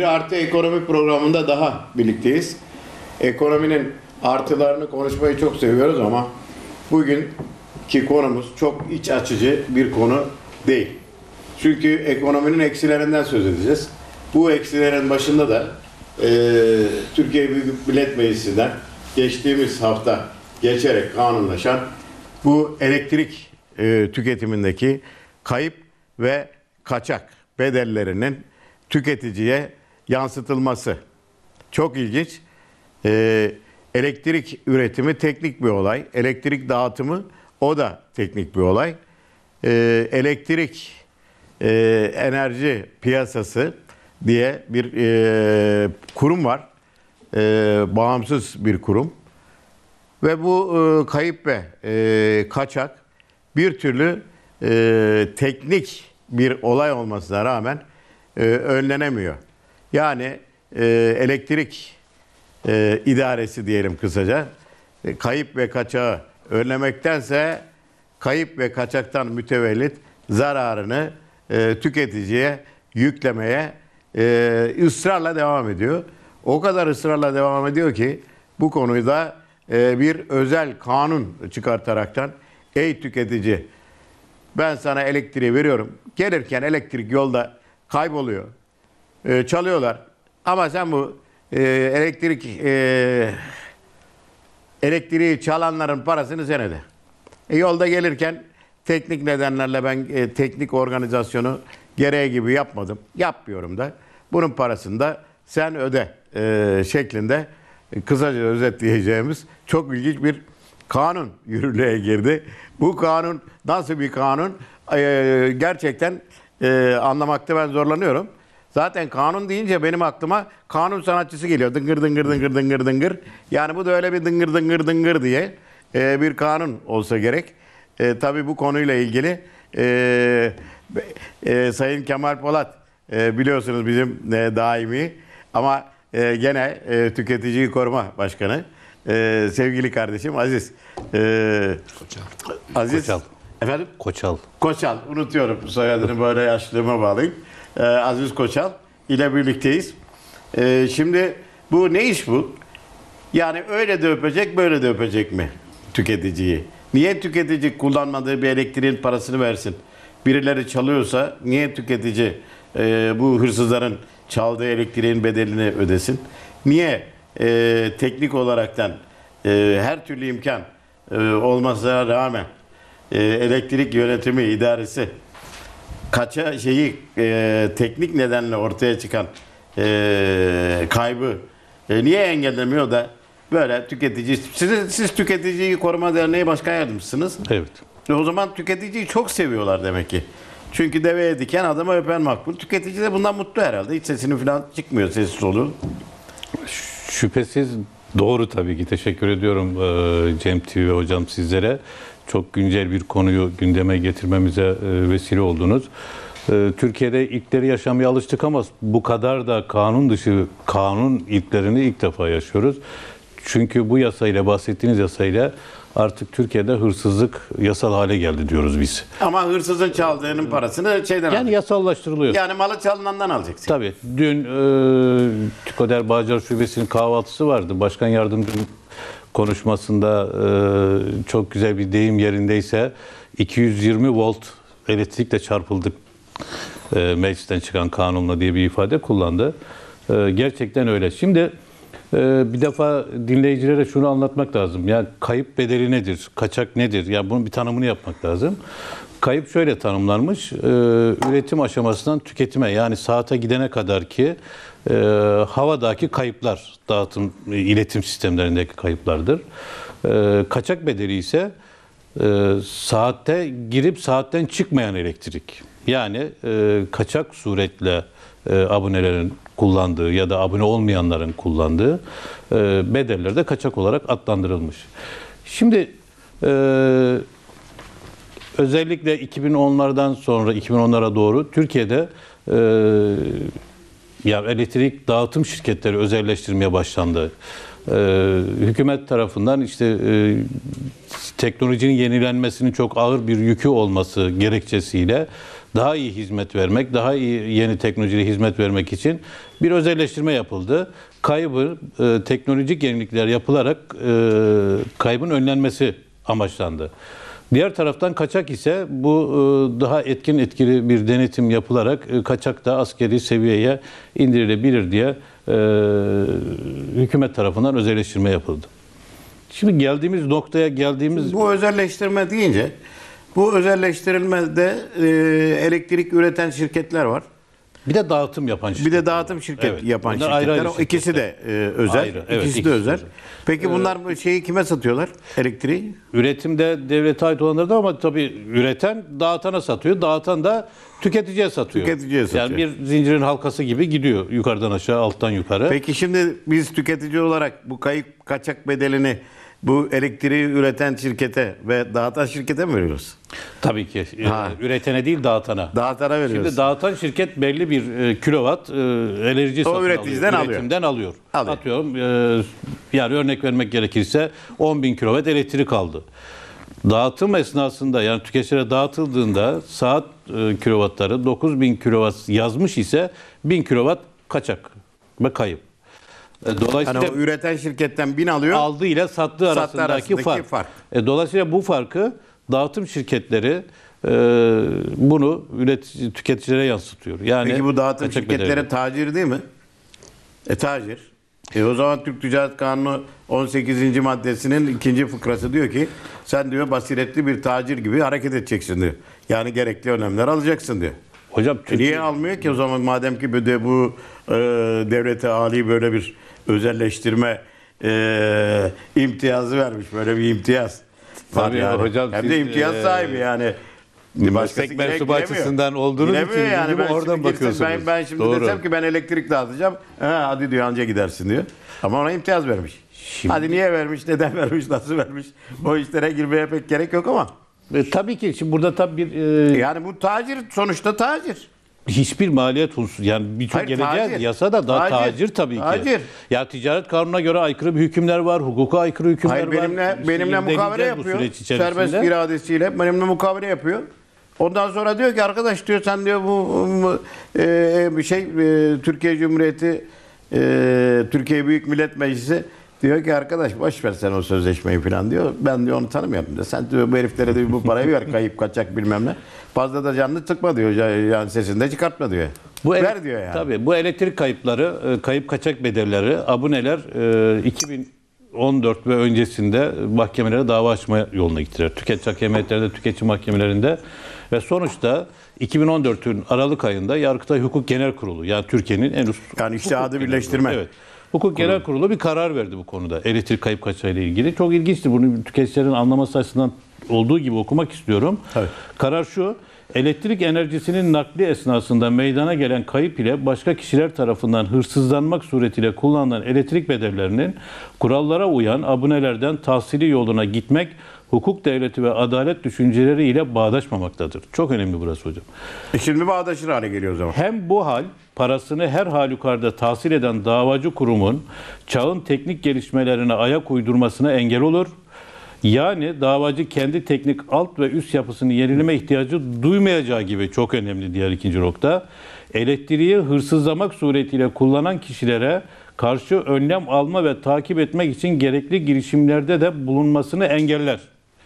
Bir artı ekonomi programında daha birlikteyiz. Ekonominin artılarını konuşmayı çok seviyoruz ama bugünkü konumuz çok iç açıcı bir konu değil. Çünkü ekonominin eksilerinden söz edeceğiz. Bu eksilerin başında da Türkiye Büyük Millet Meclisi'nden geçtiğimiz hafta geçerek kanunlaşan bu elektrik tüketimindeki kayıp ve kaçak bedellerinin tüketiciye yansıtılması. Çok ilginç. Elektrik üretimi teknik bir olay. Elektrik dağıtımı o da teknik bir olay. Elektrik enerji piyasası diye bir kurum var. Bağımsız bir kurum. Ve bu kayıp ve kaçak bir türlü teknik bir olay olmasına rağmen önlenemiyor. Yani elektrik idaresi diyelim kısaca, kayıp ve kaçağı önlemektense kayıp ve kaçaktan mütevellit zararını tüketiciye yüklemeye ısrarla devam ediyor. O kadar ısrarla devam ediyor ki bu konuyu da bir özel kanun çıkartaraktan, ey tüketici, ben sana elektriği veriyorum. Gelirken elektrik yolda kayboluyor. Çalıyorlar. Ama sen bu elektriği çalanların parasını sen öde. Yolda gelirken teknik nedenlerle ben teknik organizasyonu gereği gibi yapmadım. Yapmıyorum da. Bunun parasını da sen öde şeklinde kısaca özetleyeceğimiz çok ilginç bir kanun yürürlüğe girdi. Bu kanun nasıl bir kanun? Gerçekten anlamakta ben zorlanıyorum. Zaten kanun deyince benim aklıma kanun sanatçısı geliyor. Dıngır dıngır dıngır dıngır dıngır. Yani bu da öyle bir dıngır dıngır dıngır diye bir kanun olsa gerek. Tabii bu konuyla ilgili Sayın Kemal Polat biliyorsunuz bizim daimi ama gene Tüketiciyi Koruma Başkanı sevgili kardeşim Aziz. Aziz. Koçal. Efendim? Koçal. Koçal. Unutuyorum soyadını böyle yaşlılığıma bağlayayım. Aziz Koçal ile birlikteyiz. Şimdi bu ne iş bu? Yani öyle de öpecek, böyle de öpecek mi tüketiciyi? Niye tüketici kullanmadığı bir elektriğin parasını versin? Birileri çalıyorsa niye tüketici bu hırsızların çaldığı elektriğin bedelini ödesin? Niye teknik olaraktan her türlü imkan olmasına rağmen elektrik yönetimi idaresi teknik nedenle ortaya çıkan kaybı niye engellemiyor da böyle tüketici, siz Tüketiciyi Koruma Derneği Başkan Yardımcısınız. Evet. O zaman tüketiciyi çok seviyorlar demek ki. Çünkü deveye diken adamı öpen makbul. Tüketici de bundan mutlu herhalde. Hiç sesini falan çıkmıyor, sessiz soluğu. Şüphesiz doğru tabii ki. Teşekkür ediyorum Cem TV hocam sizlere. Çok güncel bir konuyu gündeme getirmemize vesile oldunuz. Türkiye'de ilkleri yaşamaya alıştık ama bu kadar da kanun dışı kanun ilklerini ilk defa yaşıyoruz. Çünkü bu yasayla, bahsettiğiniz yasayla artık Türkiye'de hırsızlık yasal hale geldi diyoruz biz. Ama hırsızın çaldığının parasını şeyden Yani yasallaştırılıyor. Yani malı çalınandan alacaksın. Tabii. Dün Tükoder Bağcılar Şubesi'nin kahvaltısı vardı. Başkan yardımcım konuşmasında çok güzel bir deyim yerindeyse 220 volt elektrikle çarpıldık meclisten çıkan kanunla diye bir ifade kullandı. Gerçekten öyle. Şimdi bir defa dinleyicilere şunu anlatmak lazım. Yani kayıp bedeli nedir? Kaçak nedir? Yani bunun bir tanımını yapmak lazım. Kayıp şöyle tanımlanmış. Üretim aşamasından tüketime, yani saate gidene kadar ki havadaki kayıplar, dağıtım, iletim sistemlerindeki kayıplardır. Kaçak bedeli ise saatte girip saatten çıkmayan elektrik. Yani kaçak suretle abonelerin kullandığı ya da abone olmayanların kullandığı bedeller de kaçak olarak adlandırılmış. Şimdi özellikle 2010'lardan sonra 2010'lara doğru Türkiye'de ya elektrik dağıtım şirketleri özelleştirmeye başlandı. Hükümet tarafından işte teknolojinin yenilenmesinin çok ağır bir yükü olması gerekçesiyle daha iyi hizmet vermek, daha iyi yeni teknolojiyle hizmet vermek için bir özelleştirme yapıldı. Kaybı teknolojik yenilikler yapılarak kaybın önlenmesi amaçlandı. Diğer taraftan kaçak ise bu daha etkili bir denetim yapılarak kaçak da askeri seviyeye indirilebilir diye hükümet tarafından özelleştirme yapıldı. Şimdi geldiğimiz noktaya Bu özelleştirme deyince, bu özelleştirilmede elektrik üreten şirketler var. bir de dağıtım yapan Bir de dağıtım yapan Bunlar ayrı şirketler. ayrı O ikisi de özel. Ayrı, evet, ikisi de ikisi özel. özel. Peki bunlar bu şeyi kime satıyorlar? Elektriği? Üretimde devlete ait olanlar da ama tabii üreten dağıtana satıyor. Dağıtan da tüketiciye satıyor. Tüketiciye satıyor. Yani bir zincirin halkası gibi gidiyor yukarıdan aşağı, alttan yukarı. Peki şimdi biz tüketici olarak bu kayıp kaçak bedelini bu elektriği üreten şirkete ve dağıtan şirkete mi veriyoruz? Tabii ki. Ha. Üretene değil dağıtana. Dağıtana veriyoruz. Şimdi dağıtan şirket belli bir kilowatt enerji satın üreticiden alıyor. Üretimden alıyor. Alıyor. Atıyorum yani örnek vermek gerekirse 10.000 kilowatt elektrik aldı. Dağıtım esnasında yani tüketicilere dağıtıldığında saat kilowattları 9.000 kilowatt yazmış ise 1.000 kilowatt kaçak ve kayıp. Dolayısıyla Yani o üreten şirketten 1000 alıyor. aldığı ile sattığı arasındaki fark. Dolayısıyla bu farkı dağıtım şirketleri bunu tüketicilere yansıtıyor. Yani Peki bu dağıtım kaçak şirketlere bedeli. tacir değil mi? Tacir. O zaman Türk Ticaret Kanunu 18. maddesinin 2. fıkrası diyor ki sen diyor basiretli bir tacir gibi hareket edeceksin diyor. Yani gerekli önlemler alacaksın diyor. Hocam Niye almıyor ki o zaman madem ki bu devlete âli böyle bir özelleştirme imtiyazı vermiş. Böyle bir imtiyaz. Tabii yani. hocam, Hem siz, de imtiyaz sahibi yani. meslek mensubu açısından olduğunuz için yani ben oradan şimdi bakıyorsunuz. Ben şimdi Doğru. desem ki ben elektrik dağıtacağım. Hadi diyor anca gidersin diyor. Ama ona imtiyaz vermiş. Hadi niye vermiş, neden vermiş, nasıl vermiş? O işlere girmeye pek gerek yok ama. Tabii ki şimdi burada tabii bir Yani bu tacir sonuçta tacir. hiçbir maliyet unsuru yani birçok Hayır, geleceği tacir. yasada da Tacir. tacir tabii ki. Tacir. Ya ticaret kanununa göre aykırı bir hükümler var, hukuka aykırı hükümler Hayır var. benimle İrdeleyeceğiz mukavele bu yapıyor. süreç içerisinde. Serbest iradesiyle benimle mukavele yapıyor. Ondan sonra diyor ki arkadaş diyor sen diyor Türkiye Cumhuriyeti Türkiye Büyük Millet Meclisi diyor ki arkadaş boş ver sen o sözleşmeyi falan diyor. Ben diyor onu tanımıyorum diyor. Sen diyor bu heriflere de bu parayı ver kayıp kaçak bilmem ne. Fazla da canını sıkma diyor. Yani sesini de çıkartma diyor. Ver diyor yani. Tabii bu elektrik kayıpları, kayıp kaçak bedelleri, aboneler 2014 ve öncesinde mahkemelere dava açma yoluna gittiler. Tüketici hakimiyetlerde, tüketici mahkemelerinde ve sonuçta 2014'ün Aralık ayında Yargıtay Hukuk Genel Kurulu yani Türkiye'nin en üst Yani içtihadı birleştirme. Evet. Hukuk Genel Kurulu bir karar verdi bu konuda. Elektrik kayıp kaçağı ile ilgili. Çok ilginçtir. Bunu tüketicilerin anlaması açısından olduğu gibi okumak istiyorum. Evet. Karar şu. Elektrik enerjisinin nakli esnasında meydana gelen kayıp ile başka kişiler tarafından hırsızlanmak suretiyle kullanılan elektrik bedellerinin kurallara uyan abonelerden tahsili yoluna gitmek hukuk devleti ve adalet düşünceleri ile bağdaşmamaktadır. Çok önemli burası hocam. Şimdi bağdaşır hale geliyor o zaman. Hem bu hal parasını her halükarda tahsil eden davacı kurumun çağın teknik gelişmelerine ayak uydurmasına engel olur. Yani davacı kendi teknik alt ve üst yapısını yenileme ihtiyacı duymayacağı gibi çok önemli diğer ikinci nokta. Elektriği hırsızlamak suretiyle kullanan kişilere karşı önlem alma ve takip etmek için gerekli girişimlerde de bulunmasını engeller.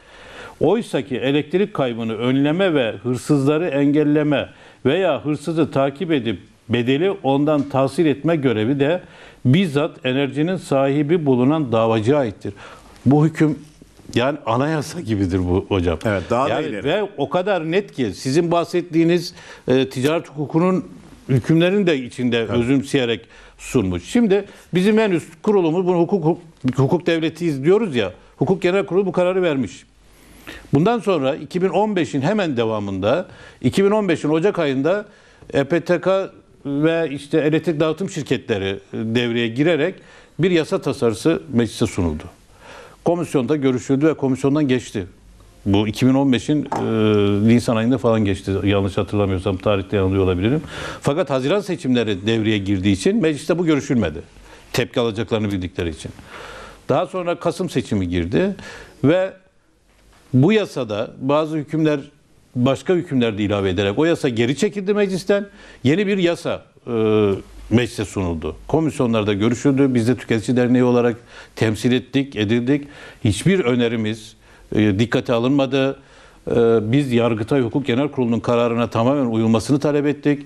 Oysaki elektrik kaybını önleme ve hırsızları engelleme veya hırsızı takip edip bedeli ondan tahsil etme görevi de bizzat enerjinin sahibi bulunan davacıya aittir. Bu hüküm yani anayasa gibidir bu hocam. Evet, daha da yani ileri. ve o kadar net ki sizin bahsettiğiniz ticaret hukukunun hükümlerini de içinde özümseyerek sunmuş. Şimdi bizim en üst kurulumuz bunu hukuk devletiyiz diyoruz ya. Hukuk Genel Kurulu bu kararı vermiş. Bundan sonra 2015'in hemen devamında 2015'in Ocak ayında EPTK ve işte elektrik dağıtım şirketleri devreye girerek bir yasa tasarısı meclise sunuldu. Komisyonda görüşüldü ve komisyondan geçti. Bu 2015'in Nisan ayında falan geçti. Yanlış hatırlamıyorsam tarihte yanılıyor olabilirim. Fakat Haziran seçimleri devreye girdiği için mecliste bu görüşülmedi. Tepki alacaklarını bildikleri için. Daha sonra Kasım seçimi girdi ve bu yasada bazı hükümler başka hükümler de ilave ederek o yasa geri çekildi meclisten. Yeni bir yasa meclise sunuldu. Komisyonlarda görüşüldü. Biz de Tüketici Derneği olarak temsil edildik. Hiçbir önerimiz dikkate alınmadı. Biz Yargıtay Hukuk Genel Kurulu'nun kararına tamamen uyulmasını talep ettik.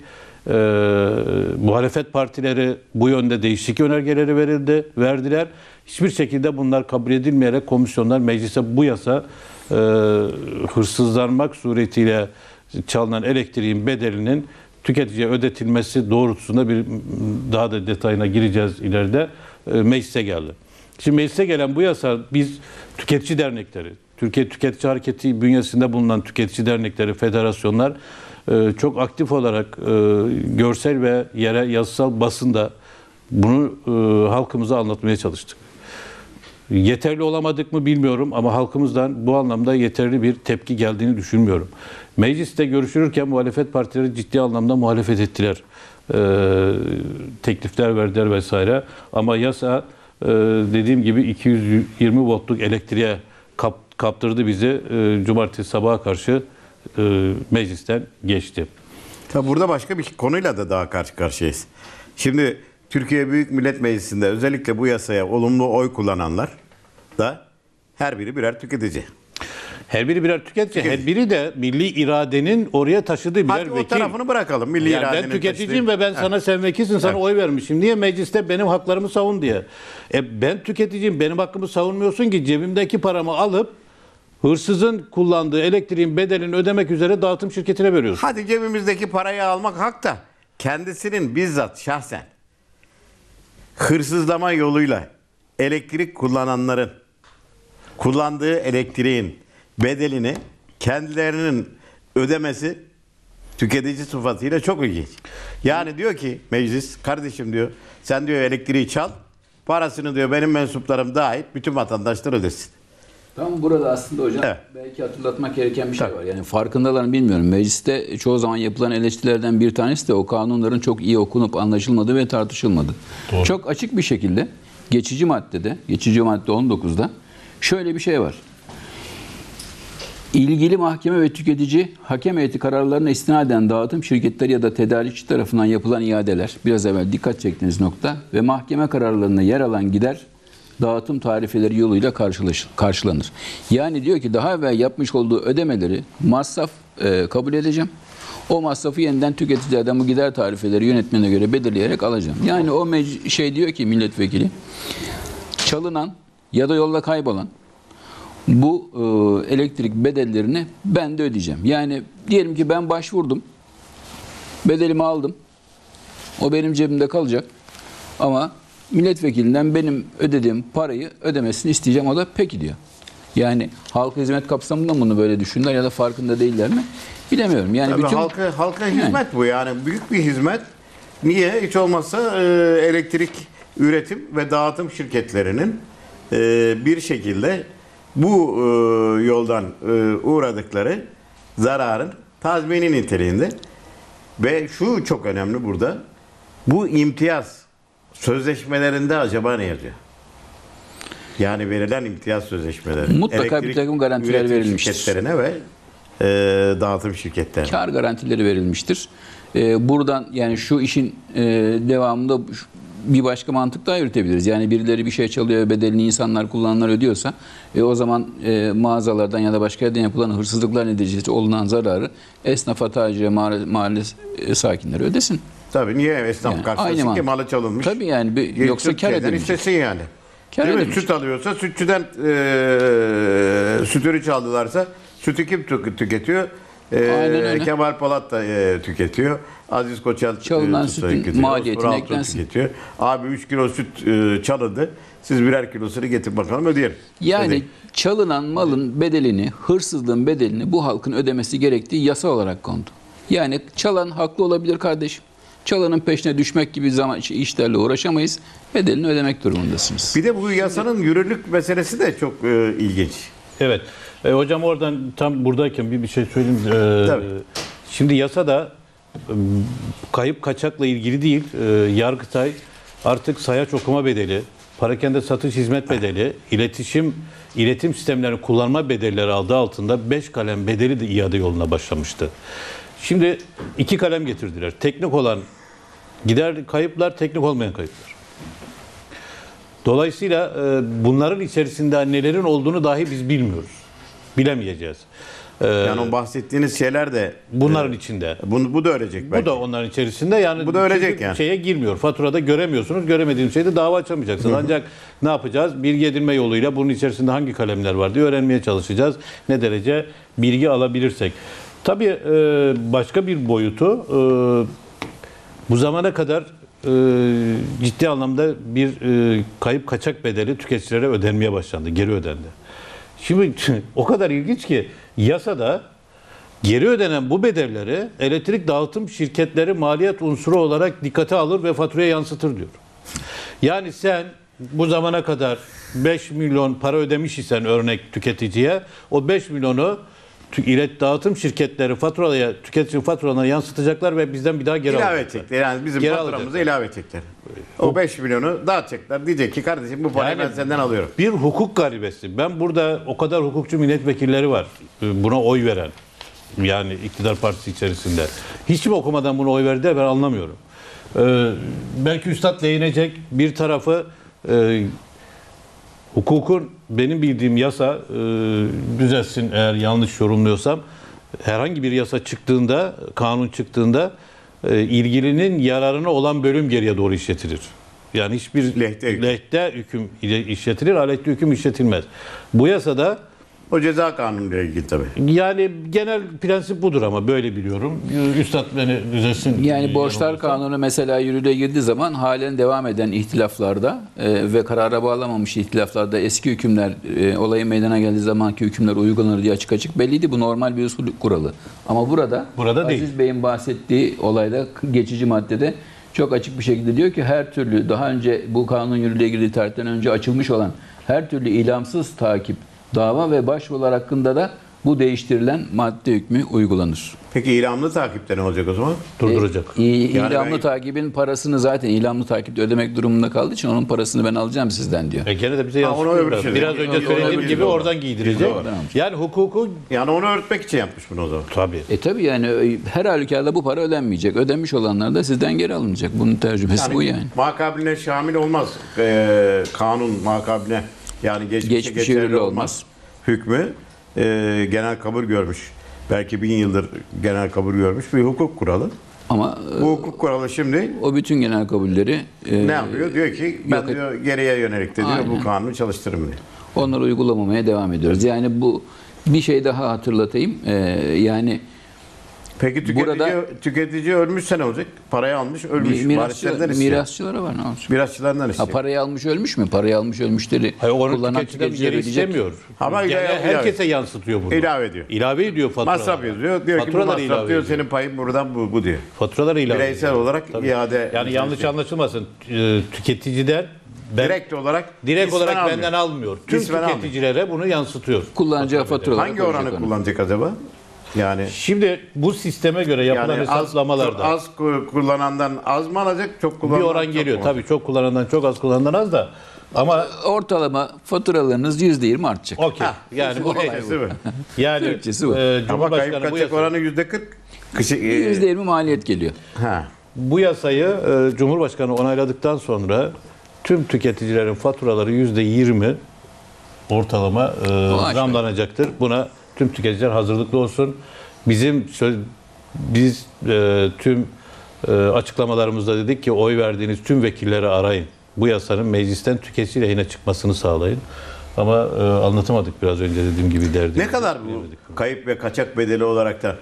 Muhalefet partileri bu yönde değişik önergeleri verdiler. Hiçbir şekilde bunlar kabul edilmeyerek komisyonlar meclise bu yasa hırsızlanmak suretiyle çalınan elektriğin bedelinin tüketiciye ödetilmesi doğrultusunda bir daha da detayına gireceğiz ileride, meclise geldi. Şimdi meclise gelen bu yasa biz tüketici dernekleri, Türkiye Tüketici Hareketi bünyesinde bulunan tüketici dernekleri, federasyonlar çok aktif olarak görsel ve yazısal basında bunu halkımıza anlatmaya çalıştık. Yeterli olamadık mı bilmiyorum ama halkımızdan bu anlamda yeterli bir tepki geldiğini düşünmüyorum. Mecliste görüşülürken muhalefet partileri ciddi anlamda muhalefet ettiler. Teklifler verdiler vesaire. Ama yasa dediğim gibi 220 voltluk elektriğe kaptırdı bizi. Cumartesi sabaha karşı meclisten geçti. Tabi burada başka bir konuyla da daha karşı karşıyayız. Şimdi Türkiye Büyük Millet Meclisi'nde özellikle bu yasaya olumlu oy kullananlar da her biri birer tüketici. Her biri birer tüketici. Her biri de milli iradenin oraya taşıdığı birer Hadi vekil. o tarafını bırakalım. Milli Yani iradenin ben tüketiciyim taşıdığı. ve ben sana sen vekilsin, sana oy vermişim. Niye mecliste benim haklarımı savun diye. Ben tüketiciyim, benim hakkımı savunmuyorsun ki cebimdeki paramı alıp hırsızın kullandığı elektriğin bedelini ödemek üzere dağıtım şirketine veriyorsun. Hadi cebimizdeki parayı almak hak da kendisinin bizzat şahsen hırsızlama yoluyla elektrik kullananların kullandığı elektriğin bedelini kendilerinin ödemesi tüketici sıfatıyla çok ilginç. Yani diyor ki meclis, kardeşim diyor, sen diyor elektriği çal, parasını diyor benim mensuplarım dahil bütün vatandaşlar ödesin. Tam burada aslında hocam Evet. belki hatırlatmak gereken bir şey var. Yani farkındalar mı bilmiyorum. Mecliste çoğu zaman yapılan eleştirilerden bir tanesi de o kanunların çok iyi okunup anlaşılmadığı ve tartışılmadı. Doğru. Çok açık bir şekilde geçici madde 19'da şöyle bir şey var. İlgili mahkeme ve tüketici hakem heyeti kararlarına istinaden dağıtım şirketleri ya da tedarikçi tarafından yapılan iadeler, biraz evvel dikkat çektiğiniz nokta ve mahkeme kararlarında yer alan gider dağıtım tarifeleri yoluyla karşılanır. Yani diyor ki daha evvel yapmış olduğu ödemeleri masraf kabul edeceğim. O masrafı yeniden tüketicilerden bu gider tarifeleri yönetmene göre belirleyerek alacağım. Yani o diyor ki milletvekili, çalınan ya da yolda kaybolan bu elektrik bedellerini ben de ödeyeceğim. Yani diyelim ki ben başvurdum, bedelimi aldım, o benim cebimde kalacak ama milletvekilinden benim ödediğim parayı ödemesini isteyeceğim. O da peki diyor. Yani halka hizmet kapsamında mı bunu böyle düşündüler ya da farkında değiller mi? Bilemiyorum. Yani Tabii bütün halka hizmet bu yani büyük bir hizmet. Niye? Hiç olmazsa elektrik üretim ve dağıtım şirketlerinin bir şekilde bu yoldan uğradıkları zararın tazmini niteliğinde ve şu çok önemli burada, bu imtiyaz sözleşmelerinde acaba ne yazıyor? Yani verilen imtiyaz sözleşmeleri. Mutlaka bir takım garantiler üretim verilmiştir. şirketlerine ve dağıtım şirketlerine. kar garantileri verilmiştir. Buradan yani şu işin devamında bir başka mantık daha yürütebiliriz. Yani birileri bir şey çalıyor, bedelini insanlar, kullananlar ödüyorsa o zaman mağazalardan ya da başka yerden yapılan hırsızlıklar neticesi olunan zararı esnafa, tacire, mahalle sakinleri ödesin. Tabii niye esnaf Yani karşılasın aynı ki mantık. malı çalınmış? Tabii yani yoksa kar Türkiye'den edemeyecek. istesin yani. Kar Değil mi? edemeyecek. Süt alıyorsa sütçüden sütünü çaldılarsa sütü kim tüketiyor? Aynen öyle. Kemal Polat da tüketiyor. Aziz Koçal Çalınan sütü sütün tüketiyor. maliyetine Osman Altun eklensin. tüketiyor. Abi 3 kilo süt çalındı. Siz birer kilosunu getir bakalım ödeyelim. Yani Ödeyin. çalınan malın bedelini, hırsızlığın bedelini bu halkın ödemesi gerektiği yasa olarak kondu. Yani çalan haklı olabilir kardeşim. Çalanın peşine düşmek gibi işlerle uğraşamayız. Bedelini ödemek durumundasınız. Bir de bu yasanın yürürlük meselesi de çok ilginç. Evet. Hocam oradan tam buradayken bir şey söyleyeyim. Tabii. Şimdi yasada kayıp kaçakla ilgili değil. Yargıtay artık sayaç okuma bedeli parakende satış hizmet bedeli, iletim sistemlerini kullanma bedelleri adı altında 5 kalem bedeli de iade yoluna başlamıştı. Şimdi 2 kalem getirdiler. Teknik olan gider kayıplar, teknik olmayan kayıplar. Dolayısıyla bunların içerisinde nelerin olduğunu dahi biz bilmiyoruz. Bilemeyeceğiz. Yani o bahsettiğiniz şeyler de Bunların içinde. bu da ölecek belki. Bu da onların içerisinde, yani Bu da ölecek çünkü yani. şeye girmiyor. Faturada göremiyorsunuz. Göremediğiniz şeyde dava açamayacaksınız. Ancak ne yapacağız? Bilgi edinme yoluyla bunun içerisinde hangi kalemler var diye öğrenmeye çalışacağız. Ne derece bilgi alabilirsek. Tabii başka bir boyutu bu zamana kadar ciddi anlamda bir kayıp kaçak bedeli tüketicilere ödenmeye başlandı. Geri ödendi. Şimdi o kadar ilginç ki yasada geri ödenen bu bedelleri elektrik dağıtım şirketleri maliyet unsuru olarak dikkate alır ve faturaya yansıtır diyor. Yani sen bu zamana kadar 5 milyon para ödemiş isen örnek tüketiciye, o 5 milyonu dağıtım şirketleri faturaya, tüketici faturalarına yansıtacaklar ve bizden bir daha geri İlave alacaklar. edecekler. Yani bizim Geri faturamıza alacaklar. ilave edecekler. O 5 milyonu dağıtacaklar. Diyecek ki kardeşim bu parayı Yani ben senden alıyorum. Bir hukuk garibesi. Ben burada o kadar hukukçu milletvekilleri var buna oy veren. Yani iktidar partisi içerisinde. Hiç mi okumadan buna oy verdiler ben anlamıyorum. Belki üstad değinecek bir tarafı hukukun, benim bildiğim yasa, düzelsin eğer yanlış yorumluyorsam, herhangi bir yasa çıktığında, kanun çıktığında ilgilinin yararına olan bölüm geriye doğru işletilir. Yani hiçbir lehte hüküm işletilir, aleyhte hüküm işletilmez. Bu yasada O ceza kanunuyla ilgili tabii. yani genel prensip budur ama böyle biliyorum. Üstad beni düzelsin. Yani borçlar yanılıyorsam. kanunu mesela yürürlüğe girdiği zaman halen devam eden ihtilaflarda ve karara bağlamamış ihtilaflarda eski hükümler, olayın meydana geldiği zamanki hükümler uygulanır diye açık açık belliydi. Bu normal bir usul kuralı. Ama burada değil. Aziz Bey'in bahsettiği olayda geçici maddede çok açık bir şekilde diyor ki her türlü daha önce bu kanun yürürlüğe girdiği tarihten önce açılmış olan her türlü ilamsız takip, dava ve başvurular hakkında da bu değiştirilen madde hükmü uygulanır. Peki ilamlı takipte ne olacak o zaman? Durduracak. İlamlı ben- takibin parasını zaten ilamlı takipte ödemek durumunda kaldığı için onun parasını ben alacağım sizden diyor. Gene de bize Ha, onu yansıtıyor öbür biraz. şey. Biraz Onu önce öbür söylediğim şey. gibi Doğru. oradan giydirecek. Doğru. Yani hukuku Yani onu örtmek için yapmış bunu o zaman. tabii. Tabii yani her halükarda bu para ödenmeyecek. Ödenmiş olanlar da sizden geri alınacak. Bunun tercümesi bu yani. Makabline şamil olmaz. Kanun makabline yani geçmişe yürürlüğü olmaz. Hükmü genel kabul görmüş. Belki 1000 yıldır genel kabul görmüş bir hukuk kuralı. Ama Bu hukuk kuralı şimdi o bütün genel kabulleri ne yapıyor? Diyor ki ben yok et- diyor geriye yönelik de diyor bu Aynen. kanunu çalıştırın diyor. onları uygulamamaya devam ediyoruz. Yani bu bir şey daha hatırlatayım. Yani Peki Burada- tüketici ölmüşse ne olacak? Parayı almış ölmüş. Varislerden istiyor. mirasçılara var ne olacak? Mirasçılardan Ha, istiyor. parayı almış ölmüş mü? Parayı almış ölmüşleri Hayır, onu kullanan tüketiciden tüketiciler geri ödeyecek. istemiyor. Ama Herkese yansıtıyor bunu. İlave ediyor. İlave ediyor faturalara. Masraf yazıyor. Diyor ki bu Faturaları masraf ilave diyor ediyor. senin payın buradan bu diyor. Faturaları ilave Bireysel ediyor. olarak Tabii. iade. Yani yanlış anlaşılmasın. Tüketiciden Direkt olarak direkt ismen olarak almıyor. benden almıyor. Tüm İsmen almıyor. tüketicilere bunu yansıtıyor. Kullanacağı Fatura bedeli. faturaları Hangi oranı koyacak ona. kullanacak acaba? Yani Şimdi bu sisteme göre yapılan yani az, hesaplamalarda az kullanandan az mı alacak? Çok bir kullanandan oran çok geliyor. mu? Tabii çok kullanandan çok, az kullanandan az da. Ama Ortalama faturalarınız %20 artacak. okey. Yani bu Türkçesi bu. yani Türkçesi bu. Ama kayıp Cumhurbaşkanı bu kaçak yasayı, oranı %40. %20 maliyet geliyor. Ha. bu yasayı Cumhurbaşkanı onayladıktan sonra tüm tüketicilerin faturaları %20 ortalama aşağı. zamlanacaktır. Buna tüm tüketiciler hazırlıklı olsun. Biz tüm açıklamalarımızda dedik ki oy verdiğiniz tüm vekilleri arayın. Bu yasanın meclisten tüketici lehine çıkmasını sağlayın. Ama anlatamadık biraz önce dediğim gibi derdimizi. Ne kadar bu kayıp ve kaçak bedeli olarak da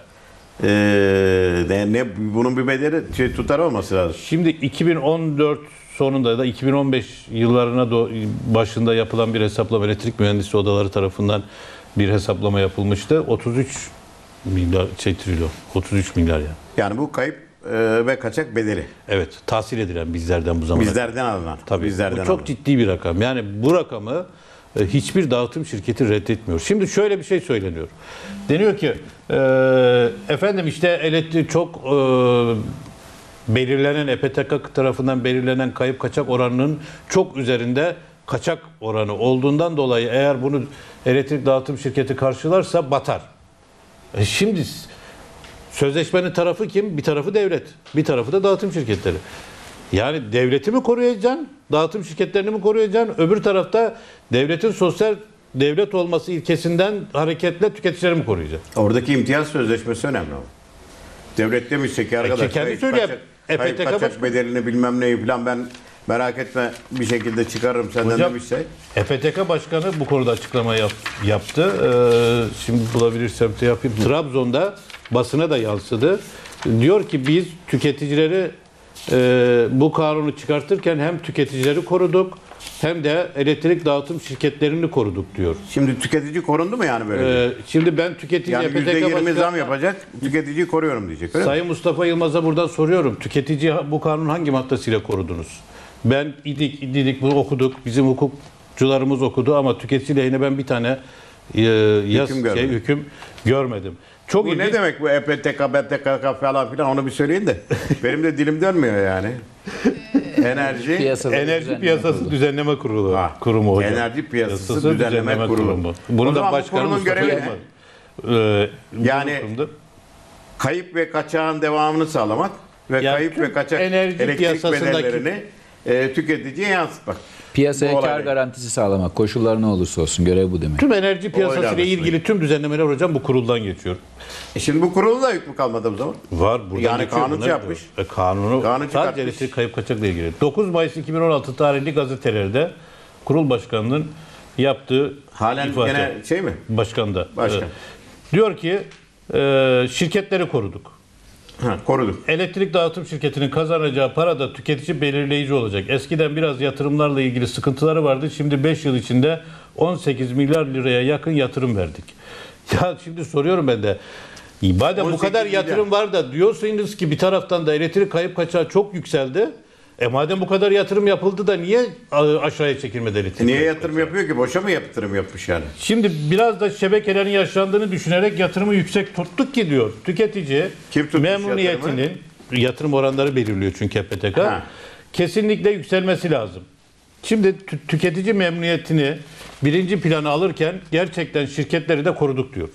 bunun bir bedeli tutar olması lazım. Şimdi 2014 sonunda ya da 2015 yıllarına başında yapılan bir hesaplama, elektrik mühendisi odaları tarafından bir hesaplama yapılmıştı. 33 milyar trilyon. 33 milyar yani. Yani bu kayıp ve kaçak bedeli. Evet, tahsil edilen bizlerden bu zamana. Bizlerden alınan. Tabii. Bizlerden Bu çok alınan. ciddi bir rakam. Yani bu rakamı hiçbir dağıtım şirketi reddetmiyor. Şimdi şöyle bir şey söyleniyor. Deniyor ki efendim işte elektrik çok belirlenen EPTK tarafından belirlenen kayıp kaçak oranının çok üzerinde kaçak oranı olduğundan dolayı eğer bunu elektrik dağıtım şirketi karşılarsa batar. Şimdi sözleşmenin tarafı kim? Bir tarafı devlet, bir tarafı da dağıtım şirketleri. Yani devleti mi koruyacaksın, dağıtım şirketlerini mi koruyacaksın? Öbür tarafta devletin sosyal devlet olması ilkesinden hareketle tüketicileri mi koruyacaksın? Oradaki imtiyaz sözleşmesi önemli ama. Devlet demişse ki arkadaş kendi söylüyor. kayıp EPTK kaçak bedelini bilmem neyi falan ben merak etme bir şekilde çıkarırım senden Hocam, demişse. EPTK Başkanı bu konuda açıklama yaptı. Şimdi bulabilirsem de yapayım. Trabzon'da basına da yansıdı. Diyor ki biz tüketicileri bu kanunu çıkartırken hem tüketicileri koruduk hem de elektrik dağıtım şirketlerini koruduk diyor. Şimdi tüketici korundu mu yani böyle? Şimdi ben tüketici Yani EPTK %20 Başkanı zam yapacak, tüketiciyi koruyorum diyecek. Öyle mi? Sayın Mustafa Yılmaz'a buradan soruyorum. Tüketici bu kanunun hangi maddesiyle korudunuz? Ben İDİK bunu okuduk. Bizim hukukçularımız okudu ama tüketici lehine ben bir tane hüküm görmedim. Çok Bu ilginç. ne demek bu EPTK, BTK falan filan onu bir söyleyin de. Benim de dilim dönmüyor yani. Enerji Enerji Piyasası Düzenleme Kurulu kurumu hocam. Enerji Piyasası Düzenleme Kurumu. Bunu O da zaman bu başkanı kurulun Mustafa görevi Yılmaz. Yani kayıp ve kaçağın devamını sağlamak ve Yani kayıp ve kaçak enerji elektrik piyasasındaki- bedellerini tüketiciye yansıtmak. Piyasaya Bu kar olay. garantisi sağlamak. Koşullar ne olursa olsun görev bu demek. Tüm enerji piyasası ile anlaşılıyor. ilgili tüm düzenlemeler hocam bu kuruldan geçiyor. Şimdi bu kurulda da hükmü kalmadı o zaman. Var burada Yani geçiyor, kanun bunlar yapmış. diyor. Kanunu Kanun sadece çıkartmış. elektrik kayıp kaçakla ilgili. 9 Mayıs 2016 tarihli gazetelerde kurul başkanının yaptığı Halen ifade. gene şey mi? Başkanda. Başkan. Diyor ki şirketleri koruduk. Koruduk. Elektrik dağıtım şirketinin kazanacağı para da tüketici belirleyici olacak. Eskiden biraz yatırımlarla ilgili sıkıntıları vardı. Şimdi 5 yıl içinde 18 milyar liraya yakın yatırım verdik. Ya şimdi soruyorum ben de. Madem bu 18 kadar milyar. yatırım var da diyorsunuz ki bir taraftan da elektrik kayıp kaçağı çok yükseldi. Madem bu kadar yatırım yapıldı da niye aşağıya çekilmedi elektrik? Niye kayıp yatırım kaçağı? yapıyor ki? Boşa mı yatırım yapmış yani? Şimdi biraz da şebekelerin yaşlandığını düşünerek yatırımı yüksek tuttuk ki diyor. Tüketici Kim tutmuş memnuniyetinin yatırım oranları belirliyor çünkü EPTK. Ha. Kesinlikle yükselmesi lazım. Şimdi tüketici memnuniyetini birinci plana alırken gerçekten şirketleri de koruduk diyor.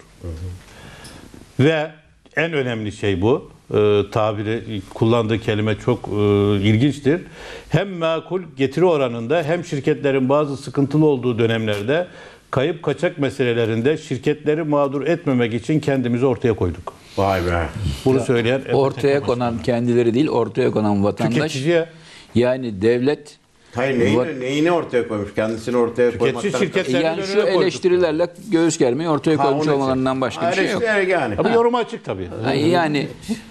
Ve en önemli şey bu. Tabiri kullandığı kelime çok ilginçtir. Hem makul getiri oranında hem şirketlerin bazı sıkıntılı olduğu dönemlerde kayıp kaçak meselelerinde şirketleri mağdur etmemek için kendimizi ortaya koyduk. Vay be. Bunu söyleyen EPTK Ortaya Başkanı. konan kendileri değil, ortaya konan vatandaş. Tüketiciye Yani devlet Hayır neyini ortaya koymuş? Kendisini ortaya koymaktan. şirketleri yani önüne şu koyduk. eleştirilerle göğüs germeyi ortaya koymuş onun için. olmalarından başka bir şey yok. Eleştiri yani. Ama yoruma açık tabii. Yani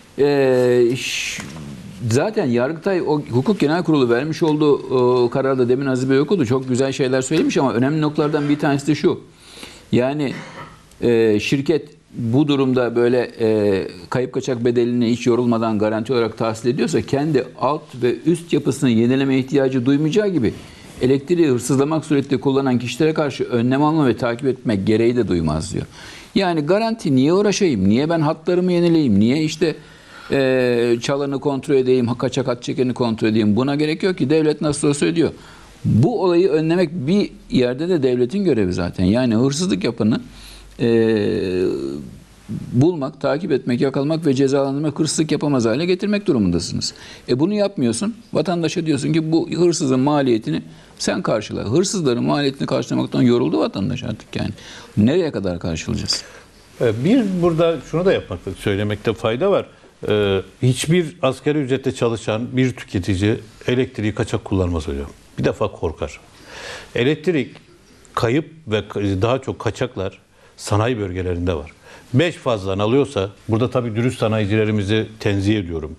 zaten Yargıtay o Hukuk Genel Kurulu vermiş olduğu kararda demin Aziz Bey okudu. Çok güzel şeyler söylemiş ama önemli noktalardan bir tanesi de şu. Yani şirket bu durumda böyle kayıp kaçak bedelini hiç yorulmadan garanti olarak tahsil ediyorsa kendi alt ve üst yapısını yenileme ihtiyacı duymayacağı gibi elektriği hırsızlamak suretiyle kullanan kişilere karşı önlem alma ve takip etmek gereği de duymaz diyor. Yani garanti niye uğraşayım? Niye ben hatlarımı yenileyim? Niye işte çalanı kontrol edeyim, kaçak hat çekeni kontrol edeyim? Buna gerek yok ki. Devlet nasıl olsa ödüyor. Bu olayı önlemek bir yerde de devletin görevi zaten. Yani hırsızlık yapanı bulmak, takip etmek, yakalamak ve cezalandırmak, hırsızlık yapamaz hale getirmek durumundasınız. Bunu yapmıyorsun. Vatandaşa diyorsun ki bu hırsızın maliyetini sen karşıla. Hırsızların maliyetini karşılamaktan yoruldu vatandaş artık yani. Nereye kadar karşılayacağız? Bir burada şunu da söylemekte fayda var. Hiçbir asgari ücretle çalışan bir tüketici elektriği kaçak kullanmaz hocam. Bir defa korkar. Elektrik kayıp ve daha çok kaçaklar sanayi bölgelerinde var. 5 fazladan alıyorsa, burada tabii dürüst sanayicilerimizi tenzih ediyorum.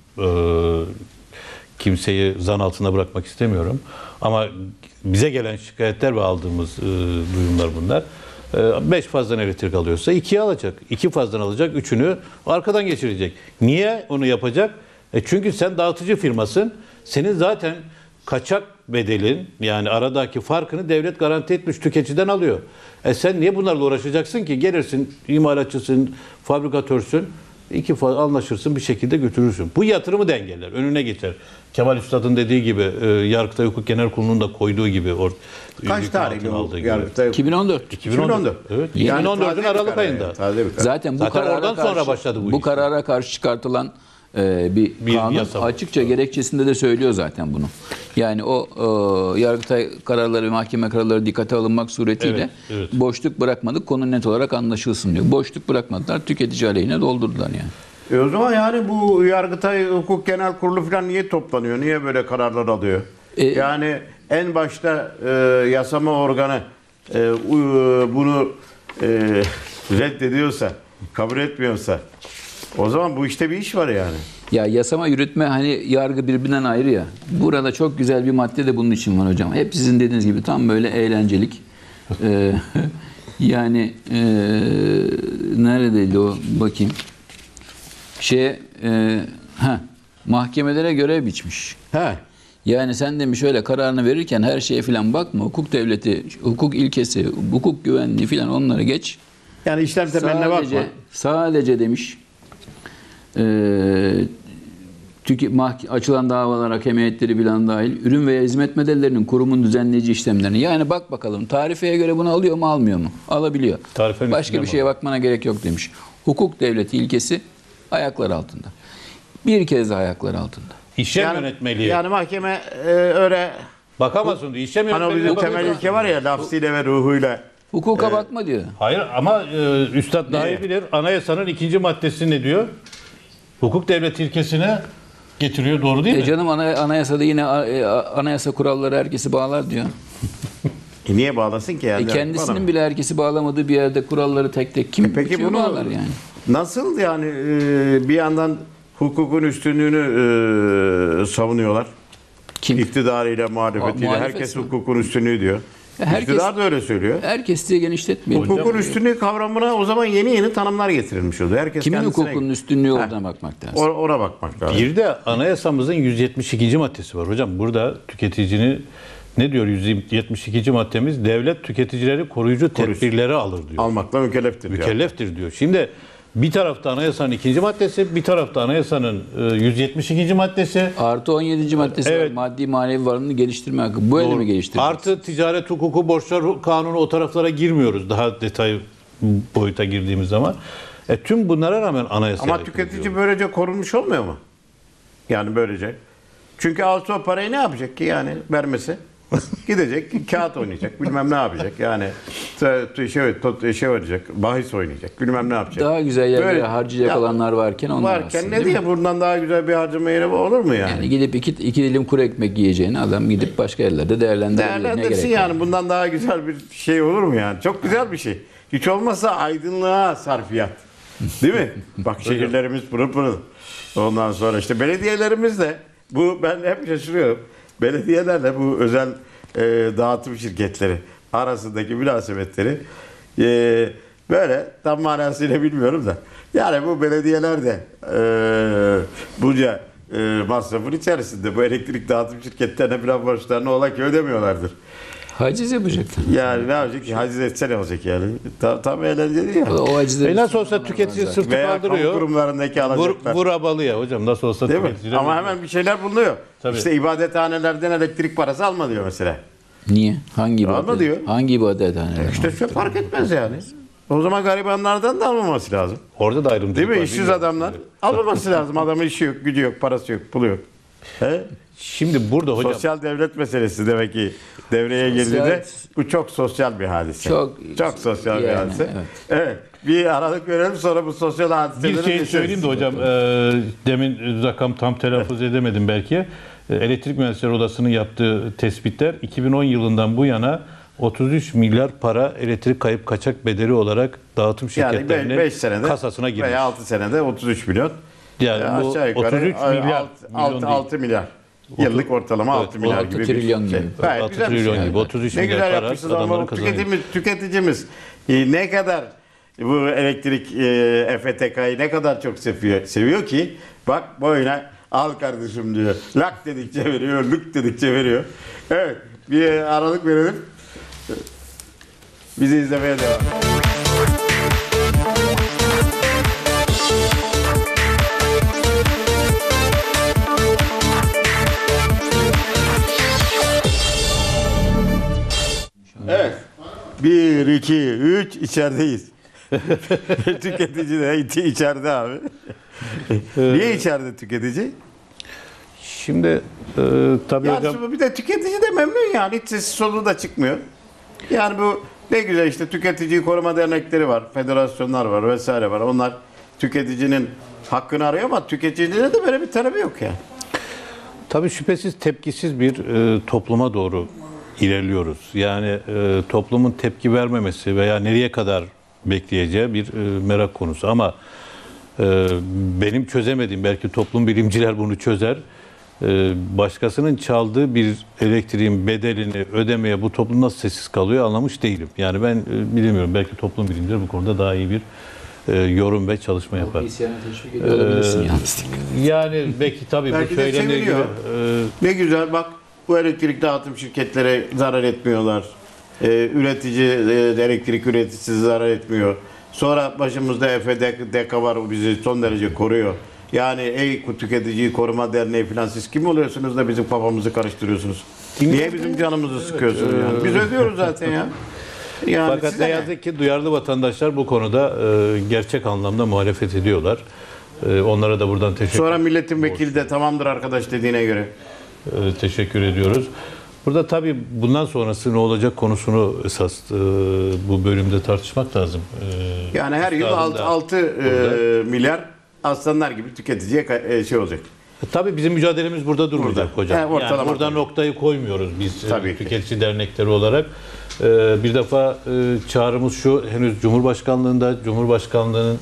Kimseyi zan altında bırakmak istemiyorum. Ama bize gelen şikayetler ve aldığımız duyumlar bunlar. 5 fazladan elektrik alıyorsa 2'yi alacak. 2 fazladan alacak, 3'ünü arkadan geçirecek. Niye onu yapacak? Çünkü sen dağıtıcı firmasın. Senin zaten kaçak bedelin yani aradaki farkını devlet garanti etmiş tüketiciden alıyor. Sen niye bunlarla uğraşacaksın ki? Gelirsin, imalatçısın, fabrikatörsün. Anlaşırsın bir şekilde götürürsün. Bu yatırımı da engeller. Önüne geçer. Kemal Üstad'ın dediği gibi Yargıtay Hukuk Genel Kurulu'nun da koyduğu gibi. Kaç tarihli bu Yargıtay? 2014. 2014. Evet. Yani 2014'ün Aralık karar ayında. yani, taze bir karar. Zaten bu Zaten karara oradan sonra başladı bu bu iş. karara karşı çıkartılan bir kanun yasa var. açıkça gerekçesinde de söylüyor zaten bunu. Yani o Yargıtay kararları ve mahkeme kararları dikkate alınmak suretiyle Evet, evet. boşluk bırakmadık, konu net olarak anlaşılsın diyor. Boşluk bırakmadılar, tüketici aleyhine doldurdular yani. O zaman yani bu Yargıtay Hukuk Genel Kurulu falan niye toplanıyor? Niye böyle kararlar alıyor? Yani en başta yasama organı bunu reddediyorsa, kabul etmiyorsa o zaman bu işte bir iş var yani. Ya yasama, yürütme, hani yargı birbirinden ayrı ya. Burada çok güzel bir madde de bunun için var hocam. Hep sizin dediğiniz gibi tam böyle eğlencelik. Yani neredeydi o? Bakayım. Mahkemelere görev biçmiş. He. Yani sen demiş öyle kararını verirken her şeye filan bakma. Hukuk devleti, hukuk ilkesi, hukuk güvenliği filan onları geç. Yani işlem temeline bakma. Sadece demiş açılan davalar, hakem heyetleri bilan dahil ürün veya hizmet bedellerinin kurumun düzenleyici işlemlerini. Yani bak bakalım tarifeye göre bunu alıyor mu almıyor mu? Alabiliyor. Tarifenin Başka üstüne bir şeye bakmana gerek yok demiş. Hukuk devleti ilkesi ayaklar altında. Bir kez daha ayaklar altında. İşlem yönetmeliği. Yani mahkeme öyle Bakamazsın diyor. İşlem hani o yönetmeliği bizim temel ilke var ya lafzıyla ve ruhuyla. Hukuka bakma diyor. Hayır ama Üstad daha iyi bilir. Anayasanın 2. maddesi ne diyor? Hukuk devleti ilkesine getiriyor. Doğru değil mi? Canım anayasada yine anayasa kuralları herkesi bağlar diyor. Niye bağlasın ki yani? Kendisinin bile herkesi bağlamadığı bir yerde kuralları tek tek kim Peki kim bunu bağlar yani? nasıl yani bir yandan hukukun üstünlüğünü savunuyorlar? Kim? İktidarıyla, muhalefetiyle. Muhalefet Herkes mi? hukukun üstünlüğü diyor. Herkes- İktidar da öyle söylüyor. Herkes diye genişletmeyelim. Hukukun üstünlüğü kavramına o zaman yeni tanımlar getirilmiş oldu. Herkes Kimin kendisine- hukukunun üstünlüğü olduğuna bakmak lazım. Ona bakmak lazım. Bir de anayasamızın 172. maddesi var. Hocam burada tüketicini ne diyor 172. maddemiz? Devlet tüketicileri koruyucu tedbirleri alır diyor. Almakla mükelleftir. yani. Mükelleftir diyor. Şimdi bir tarafta anayasanın 2. maddesi, bir tarafta anayasanın 172. maddesi. Artı 17. maddesi Evet. var. Maddi manevi varlığını geliştirme hakkı. Bu elimi geliştirmek. Artı ticaret hukuku, borçlar kanunu o taraflara girmiyoruz. Daha detay boyuta girdiğimiz zaman. Tüm bunlara rağmen anayasa. Ama tüketici böylece korunmuş olmuyor mu? Yani böylece. Çünkü alsa o parayı ne yapacak ki yani vermesi? Gidecek, kağıt oynayacak, bilmem ne yapacak. Yani şey oynayacak, bahis oynayacak, bilmem ne yapacak. Daha güzel yerlere Böyle- harcayacak Ya, olanlar varken onlar varken alsın, ne değil mi? diye bundan daha güzel bir harcama yeri olur mu yani? Yani gidip iki dilim kuru ekmek yiyeceğini adam gidip başka yerlerde değerlendirebilir. Ne Değerlendirsin gerek var? yani. Bundan daha güzel bir şey olur mu yani? Çok güzel bir şey. Hiç olmazsa aydınlığa sarfiyat. Değil mi? Bak şehirlerimiz pırıl pırıl. Ondan sonra işte belediyelerimiz de ben hep şaşırıyorum. Belediyelerle bu özel dağıtım şirketleri arasındaki münasebetleri böyle tam manasıyla bilmiyorum da. Yani bu belediyeler de bunca masrafın içerisinde bu elektrik dağıtım şirketlerine biraz borçlarını ola ki ödemiyorlardır. Haciz yapacaklar. Yani ne yapacak ki? Haciz etse ne olacak yani? Tam eğlenceli ya. O hacizleri Nasıl olsa tüketici sırtı Veya kamu kaldırıyor. kurumlarındaki alacaklar. Vur abalı ya hocam. Nasıl olsa Değil mi? tüketici. Ama hemen bir şeyler bulunuyor. Tabii. İşte ibadethanelerden elektrik parası alma diyor mesela. Niye? Hangi Alma ibadet? diyor. Hangi ibadethaneler? İşte şu fark etmez yani. O zaman garibanlardan da almaması lazım. Orada da ayrımcılık Değil mi? var, İşsiz bilmiyorum. adamlar almaması lazım. Adamın işi yok, gücü yok, parası yok, pulu yok. He? Şimdi burada hocam Sosyal devlet meselesi demek ki devreye girdi de bu çok sosyal bir hadise. Çok sosyal bir yani, hadise. evet. Evet. Bir aralık verelim sonra bu sosyal hadiseleri bir şey geçeriz. söyleyeyim de hocam. Demin rakam tam telaffuz edemedim belki. Elektrik Mühendisleri Odası'nın yaptığı tespitler 2010 yılından bu yana 33 milyar para elektrik kayıp kaçak bedeli olarak dağıtım Yani şirketlerinin 5 senede kasasına girmiş. veya 6 senede 33 milyon. Yani bu Aşağı yukarı 33 milyar, 6 milyar. Yıllık ortalama 6 milyar 6 gibi bir trilyon şey. gibi. Gayet 6 güzel bir trilyon şey. gibi, 33 Ne milyar güzel para yapmışsınız ama adamların o kazanıyor. tüketicimiz ne kadar bu elektrik EFTK'yı ne kadar çok seviyor ki bak boyuna al kardeşim diyor. Lak dedikçe veriyor, lük dedikçe veriyor. Evet bir aralık verelim. Bizi izlemeye devam. Evet. 1, 2, 3 içerideyiz. Tüketici de içeride abi. Niye içeride tüketici? Şimdi tabii Ya hocam bir de tüketici de memnun yani. Hiç sesi soluğu da çıkmıyor. Yani bu ne güzel işte tüketiciyi koruma dernekleri var, federasyonlar var vesaire var. Onlar tüketicinin hakkını arıyor ama tüketicide de böyle bir talebi yok yani. tabii şüphesiz tepkisiz bir topluma doğru ilerliyoruz. Yani toplumun tepki vermemesi veya nereye kadar bekleyeceği bir merak konusu. Ama benim çözemediğim, belki toplum bilimciler bunu çözer. Başkasının çaldığı bir elektriğin bedelini ödemeye bu toplum nasıl sessiz kalıyor anlamış değilim. Yani ben bilmiyorum. Belki toplum bilimcileri bu konuda daha iyi bir yorum ve çalışma yapar. İsyanı teşvik ediyor olabilirsin yalnız. Yani belki tabii Belki bu de söylemle ilgili seviniyor. Ne güzel bak bu elektrik dağıtım şirketlere zarar etmiyorlar. Üretici, elektrik üreticisi zarar etmiyor. Sonra başımızda EFDK var bizi son derece koruyor. Yani ey tüketiciyi koruma derneği falan siz kim oluyorsunuz da bizim kafamızı karıştırıyorsunuz? Niye bizim canımızı sıkıyorsunuz yani? Biz ödüyoruz zaten ya. Yani Fakat size ne yazık ki duyarlı vatandaşlar bu konuda gerçek anlamda muhalefet ediyorlar. Onlara da buradan teşekkür Sonra milletin vekili de tamamdır arkadaş dediğine göre. teşekkür ediyoruz. Burada tabii bundan sonrası ne olacak konusunu esas bu bölümde tartışmak lazım. Yani her yıl Üstadın da 6 milyar aslanlar gibi tüketiciye şey olacak. Tabii bizim mücadelemiz burada durmayacak Burada. hocam. Yani ortalama burada tabii. noktayı koymuyoruz biz Tabii ki. tüketici dernekleri olarak. Bir defa çağrımız şu, henüz Cumhurbaşkanlığı'nın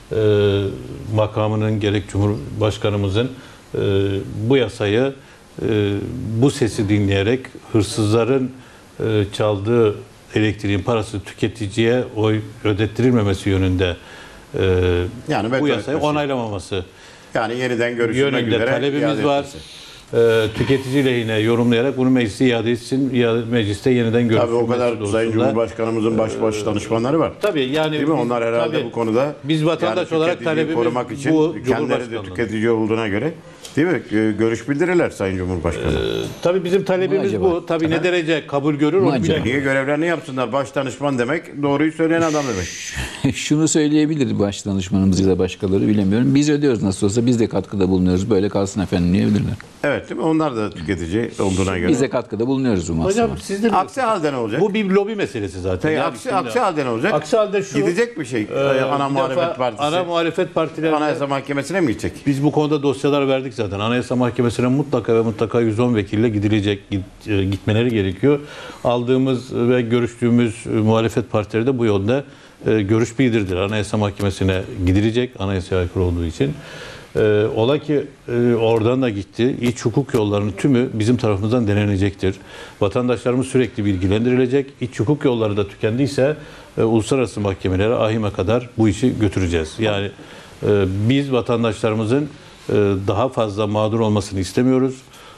makamının gerek Cumhurbaşkanımızın bu yasayı bu sesi dinleyerek hırsızların çaldığı elektriğin parası tüketiciye ödettirilmemesi yönünde Yani bu veto yasayı etmesi. onaylamaması Yani yeniden görüşmek yönünde üzere talebimiz iade var. etmesi. Tüketici lehine yorumlayarak bunu meclise iade etsin, mecliste yeniden görüşülmesi Tabii o kadar doğrultusunda. Sayın Cumhurbaşkanımızın baş danışmanları var. Tabii yani Değil mi? Onlar herhalde tabii, bu konuda biz vatandaş olarak tüketiciyi talebimiz korumak için bu kendileri de Cumhurbaşkanlığı. tüketici olduğuna göre değil mi? Görüş bildirirler Sayın Cumhurbaşkanı. Tabii bizim talebimiz acaba? bu. Tabii ne derece kabul görür Mı onu acaba? bilemem. Niye görevlerini yapsınlar? Baş danışman demek doğruyu söyleyen adam demek. Şunu söyleyebilir baş danışmanımız ya da başkaları bilemiyorum. Biz ödüyoruz nasıl olsa biz de katkıda bulunuyoruz. Böyle kalsın efendim diyebilirler. Evet değil mi? Onlar da tüketici olduğuna göre. Biz de katkıda bulunuyoruz bu masada. Hocam siz de Aksi halde ne olacak? bu bir lobi meselesi zaten. Tabii Yani aksi halde ne olacak? Aksi halde şu Gidecek bir şey. Ana bir muhalefet defa partisi. Ana muhalefet partileri Anayasa Mahkemesi'ne mi gidecek? biz bu konuda dosyalar verdik zaten. Anayasa Mahkemesi'ne mutlaka ve mutlaka 110 vekille gidilecek, gitmeleri gerekiyor. Aldığımız ve görüştüğümüz muhalefet partileri de bu yolda görüş bildirdiler. Anayasa Mahkemesi'ne gidilecek, anayasaya aykırı olduğu için. Ola ki oradan da gitti. İç hukuk yollarının tümü bizim tarafımızdan denenecektir. Vatandaşlarımız sürekli bilgilendirilecek. İç hukuk yolları da tükendiyse uluslararası mahkemelere, AİHM'e kadar bu işi götüreceğiz. Yani biz vatandaşlarımızın daha fazla mağdur olmasını istemiyoruz.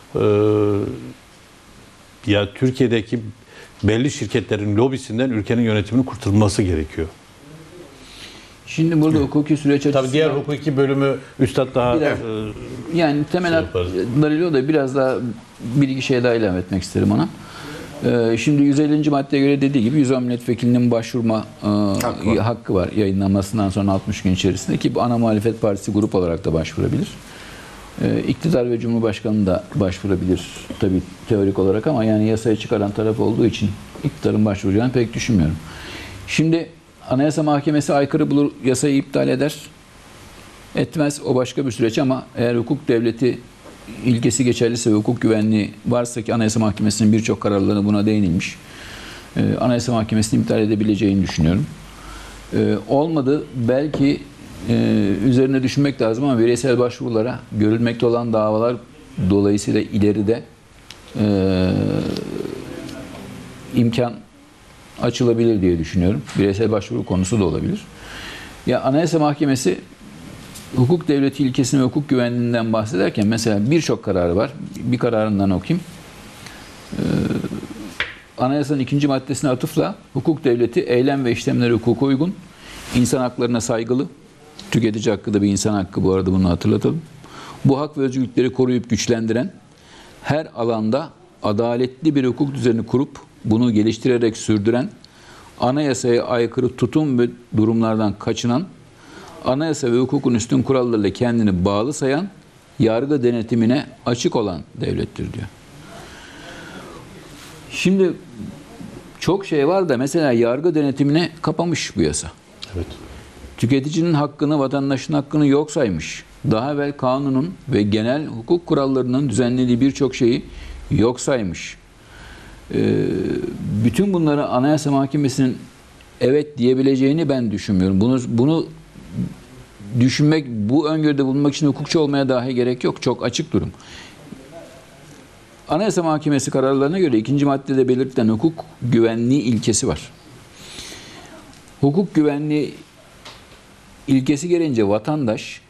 Ya Türkiye'deki belli şirketlerin lobisinden ülkenin yönetiminin kurtulması gerekiyor. Şimdi burada hukuki süreç açısından... Tabii diğer hukuki bölümü üstad daha Biraz- Yani temel yaparız. hatlarıyla da biraz daha bir iki şey daha ilave etmek isterim ona. Şimdi 150. maddeye göre dediği gibi 110 milletvekilinin başvurma hakkı var yayınlanmasından sonra 60 gün içerisinde ki bu ana muhalefet partisi grup olarak da başvurabilir. İktidar ve Cumhurbaşkanı da başvurabilir tabii teorik olarak ama yani yasayı çıkaran taraf olduğu için iktidarın başvuracağını pek düşünmüyorum. Şimdi Anayasa Mahkemesi aykırı bulur, yasayı iptal eder. Etmez o başka bir süreç ama eğer hukuk devleti ilkesi geçerliyse ve hukuk güvenliği varsa ki Anayasa Mahkemesi'nin birçok kararlarına buna değinilmiş. Anayasa Mahkemesi'nin iptal edebileceğini düşünüyorum. Olmadı belki üzerine düşünmek lazım ama bireysel başvurulara görülmekte olan davalar dolayısıyla ileride imkan açılabilir diye düşünüyorum. Bireysel başvuru konusu da olabilir. Ya Anayasa Mahkemesi hukuk devleti ilkesini ve hukuk güvenliğinden bahsederken mesela birçok kararı var. Bir kararından okuyayım. Anayasanın 2. maddesine atıfla hukuk devleti eylem ve işlemleri hukuka uygun, insan haklarına saygılı, tüketici hakkı da bir insan hakkı bu arada bunu hatırlatalım. Bu hak ve özgürlükleri koruyup güçlendiren, her alanda adaletli bir hukuk düzeni kurup bunu geliştirerek sürdüren, anayasaya aykırı tutum ve durumlardan kaçınan, anayasa ve hukukun üstün kurallarıyla kendini bağlı sayan, yargı denetimine açık olan devlettir diyor. Şimdi çok şey var da mesela yargı denetimine kapamış bu yasa. Evet. Tüketicinin hakkını, vatandaşın hakkını yok saymış. Daha evvel kanunun ve genel hukuk kurallarının düzenlediği birçok şeyi yok saymış. Bütün bunları Anayasa Mahkemesi'nin evet diyebileceğini ben düşünmüyorum. Bunu düşünmek, bu öngörüde bulunmak için hukukçu olmaya dahi gerek yok. Çok açık durum. Anayasa Mahkemesi kararlarına göre 2. maddede belirtilen hukuk güvenliği ilkesi var. Hukuk güvenliği ilkesi gelince vatandaş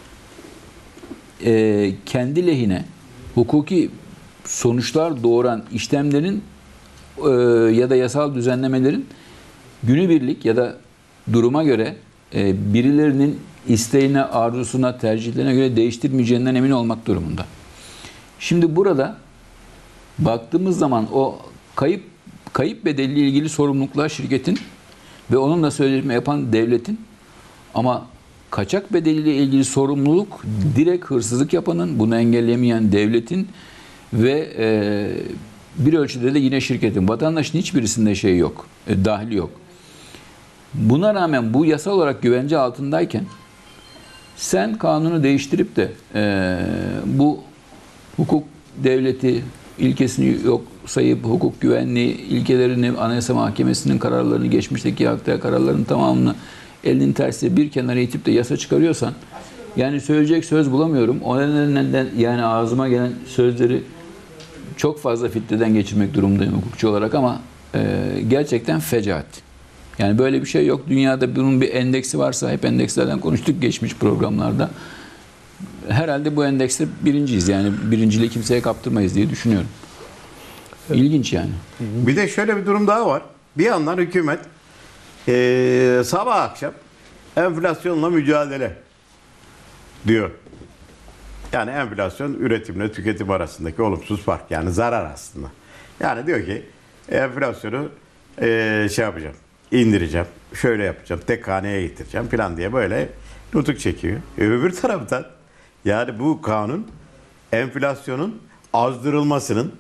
kendi lehine hukuki sonuçlar doğuran işlemlerin ya da yasal düzenlemelerin günübirlik ya da duruma göre birilerinin isteğine, arzusuna, tercihlerine göre değiştirmeyeceğinden emin olmak durumunda. Şimdi burada baktığımız zaman o kayıp bedeliyle ilgili sorumluluklar şirketin ve onunla sözleşme yapan devletin, ama kaçak bedeliyle ilgili sorumluluk direkt hırsızlık yapanın, bunu engellemeyen devletin ve bir ölçüde de yine şirketin. Vatandaşın hiçbirisinde şey yok, dahli yok. Buna rağmen bu yasal olarak güvence altındayken sen kanunu değiştirip de bu hukuk devleti ilkesini yok sayıp hukuk güvenliği ilkelerini, Anayasa Mahkemesi'nin kararlarını, geçmişteki Yargıtay kararlarının tamamını elinin tersiyle bir kenara itip de yasa çıkarıyorsan, yani söyleyecek söz bulamıyorum. O nedenle yani ağzıma gelen sözleri çok fazla filtreden geçirmek durumundayım hukukçu olarak, ama gerçekten fecaat. Yani böyle bir şey yok. Dünyada bunun bir endeksi varsa, hep endekslerden konuştuk geçmiş programlarda. Herhalde bu endekste birinciyiz. Yani birinciliği kimseye kaptırmayız diye düşünüyorum. İlginç yani. Bir de şöyle bir durum daha var. Bir yandan hükümet sabah akşam enflasyonla mücadele diyor. Yani enflasyon üretimle tüketim arasındaki olumsuz fark. Yani zarar aslında. Yani diyor ki enflasyonu şey yapacağım, indireceğim, şöyle yapacağım, tek haneye getireceğim falan diye böyle nutuk çekiyor. Öbür taraftan yani bu kanun enflasyonun azdırılmasının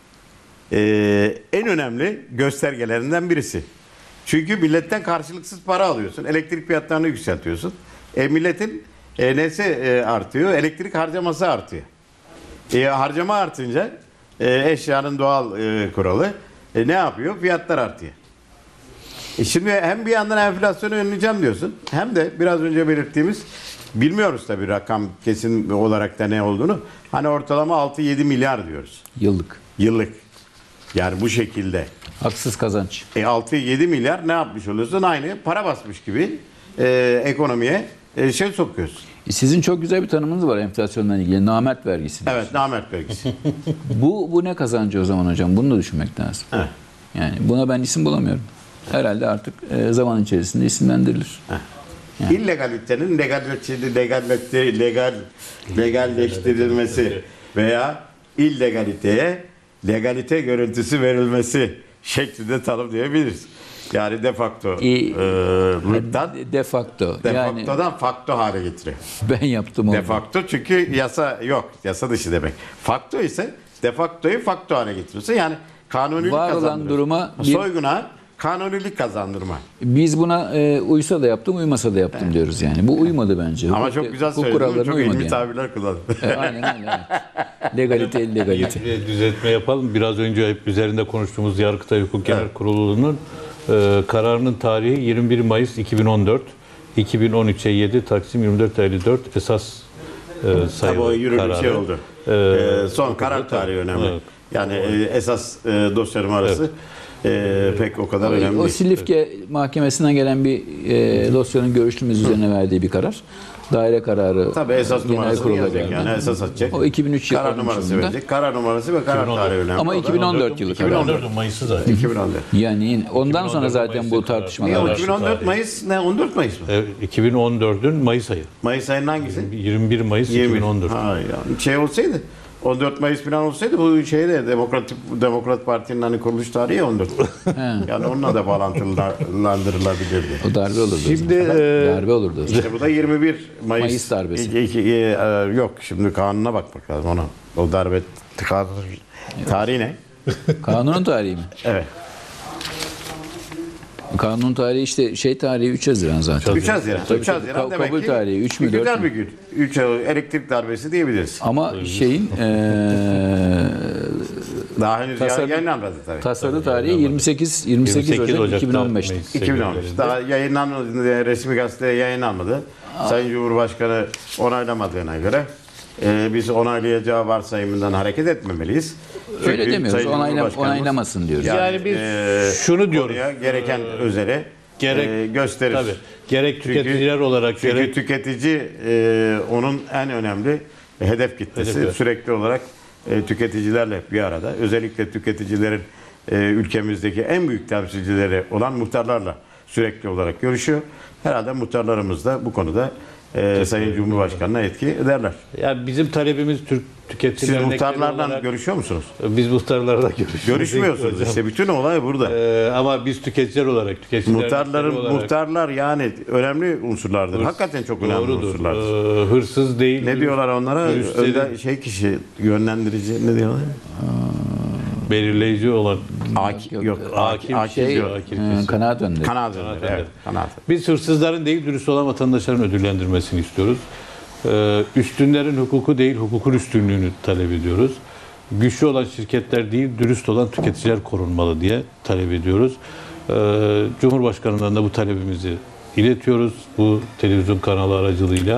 en önemli göstergelerinden birisi. Çünkü milletten karşılıksız para alıyorsun. Elektrik fiyatlarını yükseltiyorsun. Milletin nesi artıyor? Elektrik harcaması artıyor. Harcama artınca eşyanın doğal kuralı ne yapıyor? Fiyatlar artıyor. Şimdi hem bir yandan enflasyonu önleyeceğim diyorsun, hem de biraz önce belirttiğimiz, bilmiyoruz tabii rakam kesin olarak da ne olduğunu. Hani ortalama 6-7 milyar diyoruz. Yıllık. Yani bu şekilde. Haksız kazanç. 6-7 milyar ne yapmış oluyorsun? Aynı para basmış gibi ekonomiye şey sokuyorsun. Sizin çok güzel bir tanımınız var enflasyonla ilgili. Namert vergisi. Evet, namert vergisi. Bu ne kazancı o zaman hocam? Bunu da düşünmek lazım. Evet. Yani buna ben isim bulamıyorum. Herhalde artık zaman içerisinde isimlendirilir. Yani. İllegalitenin legalleştirilmesi veya illegaliteye legalite görüntüsü verilmesi şeklinde tanımlayabiliriz. Yani de facto yani facto hale getiriyor. Ben yaptım onu. De facto çünkü yasa yok. Yasa dışı demek. Facto ise de facto'yu facto hale getiriyorsun. Yani kanunilik var olan kazandırıyorsun. duruma Soyguna kanunilik kazandırma. Biz buna uysa da yaptım, uymasa da yaptım diyoruz yani. Bu uymadı bence. Ama çok güzel söyledin. Çok ilmi tabirler kullandın. Aynen öyle. Evet. Legalite, illegalite. Bir düzeltme yapalım. Biraz önce hep üzerinde konuştuğumuz Yargıtay Hukuk Genel Kurulu'nun kararının tarihi 21 Mayıs 2014. 2013'e 7 Taksim 24/54 esas sayılı o yürürlük kararı. şey oldu. Son karar tarihi önemli. Evet. Yani esas dosya numarası pek o kadar önemli O değil. Silifke Mahkemesi'nden gelen bir dosyanın görüştüğümüz üzerine verdiği bir karar. Daire kararı. Tabii esas genel numarasını kurula yazacak geldi. yani esas atacak. O 2003 karar yapılmış numarası yılında. verecek. Karar numarası ve karar 2014. tarihi önemli. Ama 2014 yılı karar. 2014'ün Mayıs'ı zaten. 2014. Yani ondan sonra 2014 zaten bu Mayıs'ta tartışmalar Niye o var. 2014 Mayıs ne? 14 Mayıs mı? 2014'ün Mayıs ayı. Mayıs ayının hangisi? 21 Mayıs 20. 2014. Ha ya. Şey olsaydı 14 Mayıs falan olsaydı bu şeyde Demokrat Parti'nin hani kuruluş tarihi 14. Yani onunla da bağlantılandırılabilirdi. O darbe olurdu. Şimdi Darbe olurdu. o zaman. İşte bu da 21 Mayıs, Mayıs darbesi. Yok şimdi kanuna bakmak lazım ona. O darbe tarihi ne? Kanunun tarihi mi? Evet. Kanun tarihi işte tarihi 3 Haziran zaten. 3 Haziran. Tabii, 3 tabii. Haziran demek kabul ki tarihi 3 mü 4 güzel mü? bir gün. 3 elektrik darbesi diyebiliriz. Ama Daha henüz Tasarı- yayınlanmadı tabii. tasarı tarihi 28 Ocak Ocak'ta 2015. meclis 2013. seçimlerinde. Daha yayınlanmadı, resmi gazeteye yayınlanmadı. Sayın Cumhurbaşkanı onaylamadığına göre biz onaylayacağı varsayımından hareket etmemeliyiz. Öyle Çünkü demiyoruz. Sayın Cumhurbaşkanımız Onaylamasın diyoruz. Yani biz şunu diyoruz. konuya gereken özeli gösterir. Tabii. Gerek tüketiciler olarak Çünkü gerek tüketici onun en önemli hedef kitlesi. Hedef. Sürekli olarak tüketicilerle bir arada. Özellikle tüketicilerin ülkemizdeki en büyük temsilcileri olan muhtarlarla sürekli olarak görüşüyor. Herhalde muhtarlarımız da bu konuda Sayın Cumhurbaşkanı'na etki ederler. yani bizim talebimiz tüketici Siz dernekleri muhtarlarla olarak- görüşüyor musunuz? Biz muhtarlarla görüşüyoruz. Görüşmüyorsunuz. Hocam. İşte bütün olay burada. Ama biz tüketiciler olarak tüketici dernekleri olarak Muhtarlar yani önemli unsurlardır. Hakikaten çok önemli doğrudur. unsurlardır. Hırsız değil. Ne diyorlar onlara? Dürüstlerin Önde kişi yönlendirici ne diyorlar? belirleyici olan Yok. hakim Akil diyor. Kanaat önderi. Kanaat önderi. Evet. Kanaat. Biz hırsızların değil dürüst olan vatandaşların ödüllendirmesini istiyoruz. Üstünlerin hukuku değil hukukun üstünlüğünü talep ediyoruz. Güçlü olan şirketler değil dürüst olan tüketiciler korunmalı diye talep ediyoruz. Cumhurbaşkanından da bu talebimizi iletiyoruz bu televizyon kanalı aracılığıyla.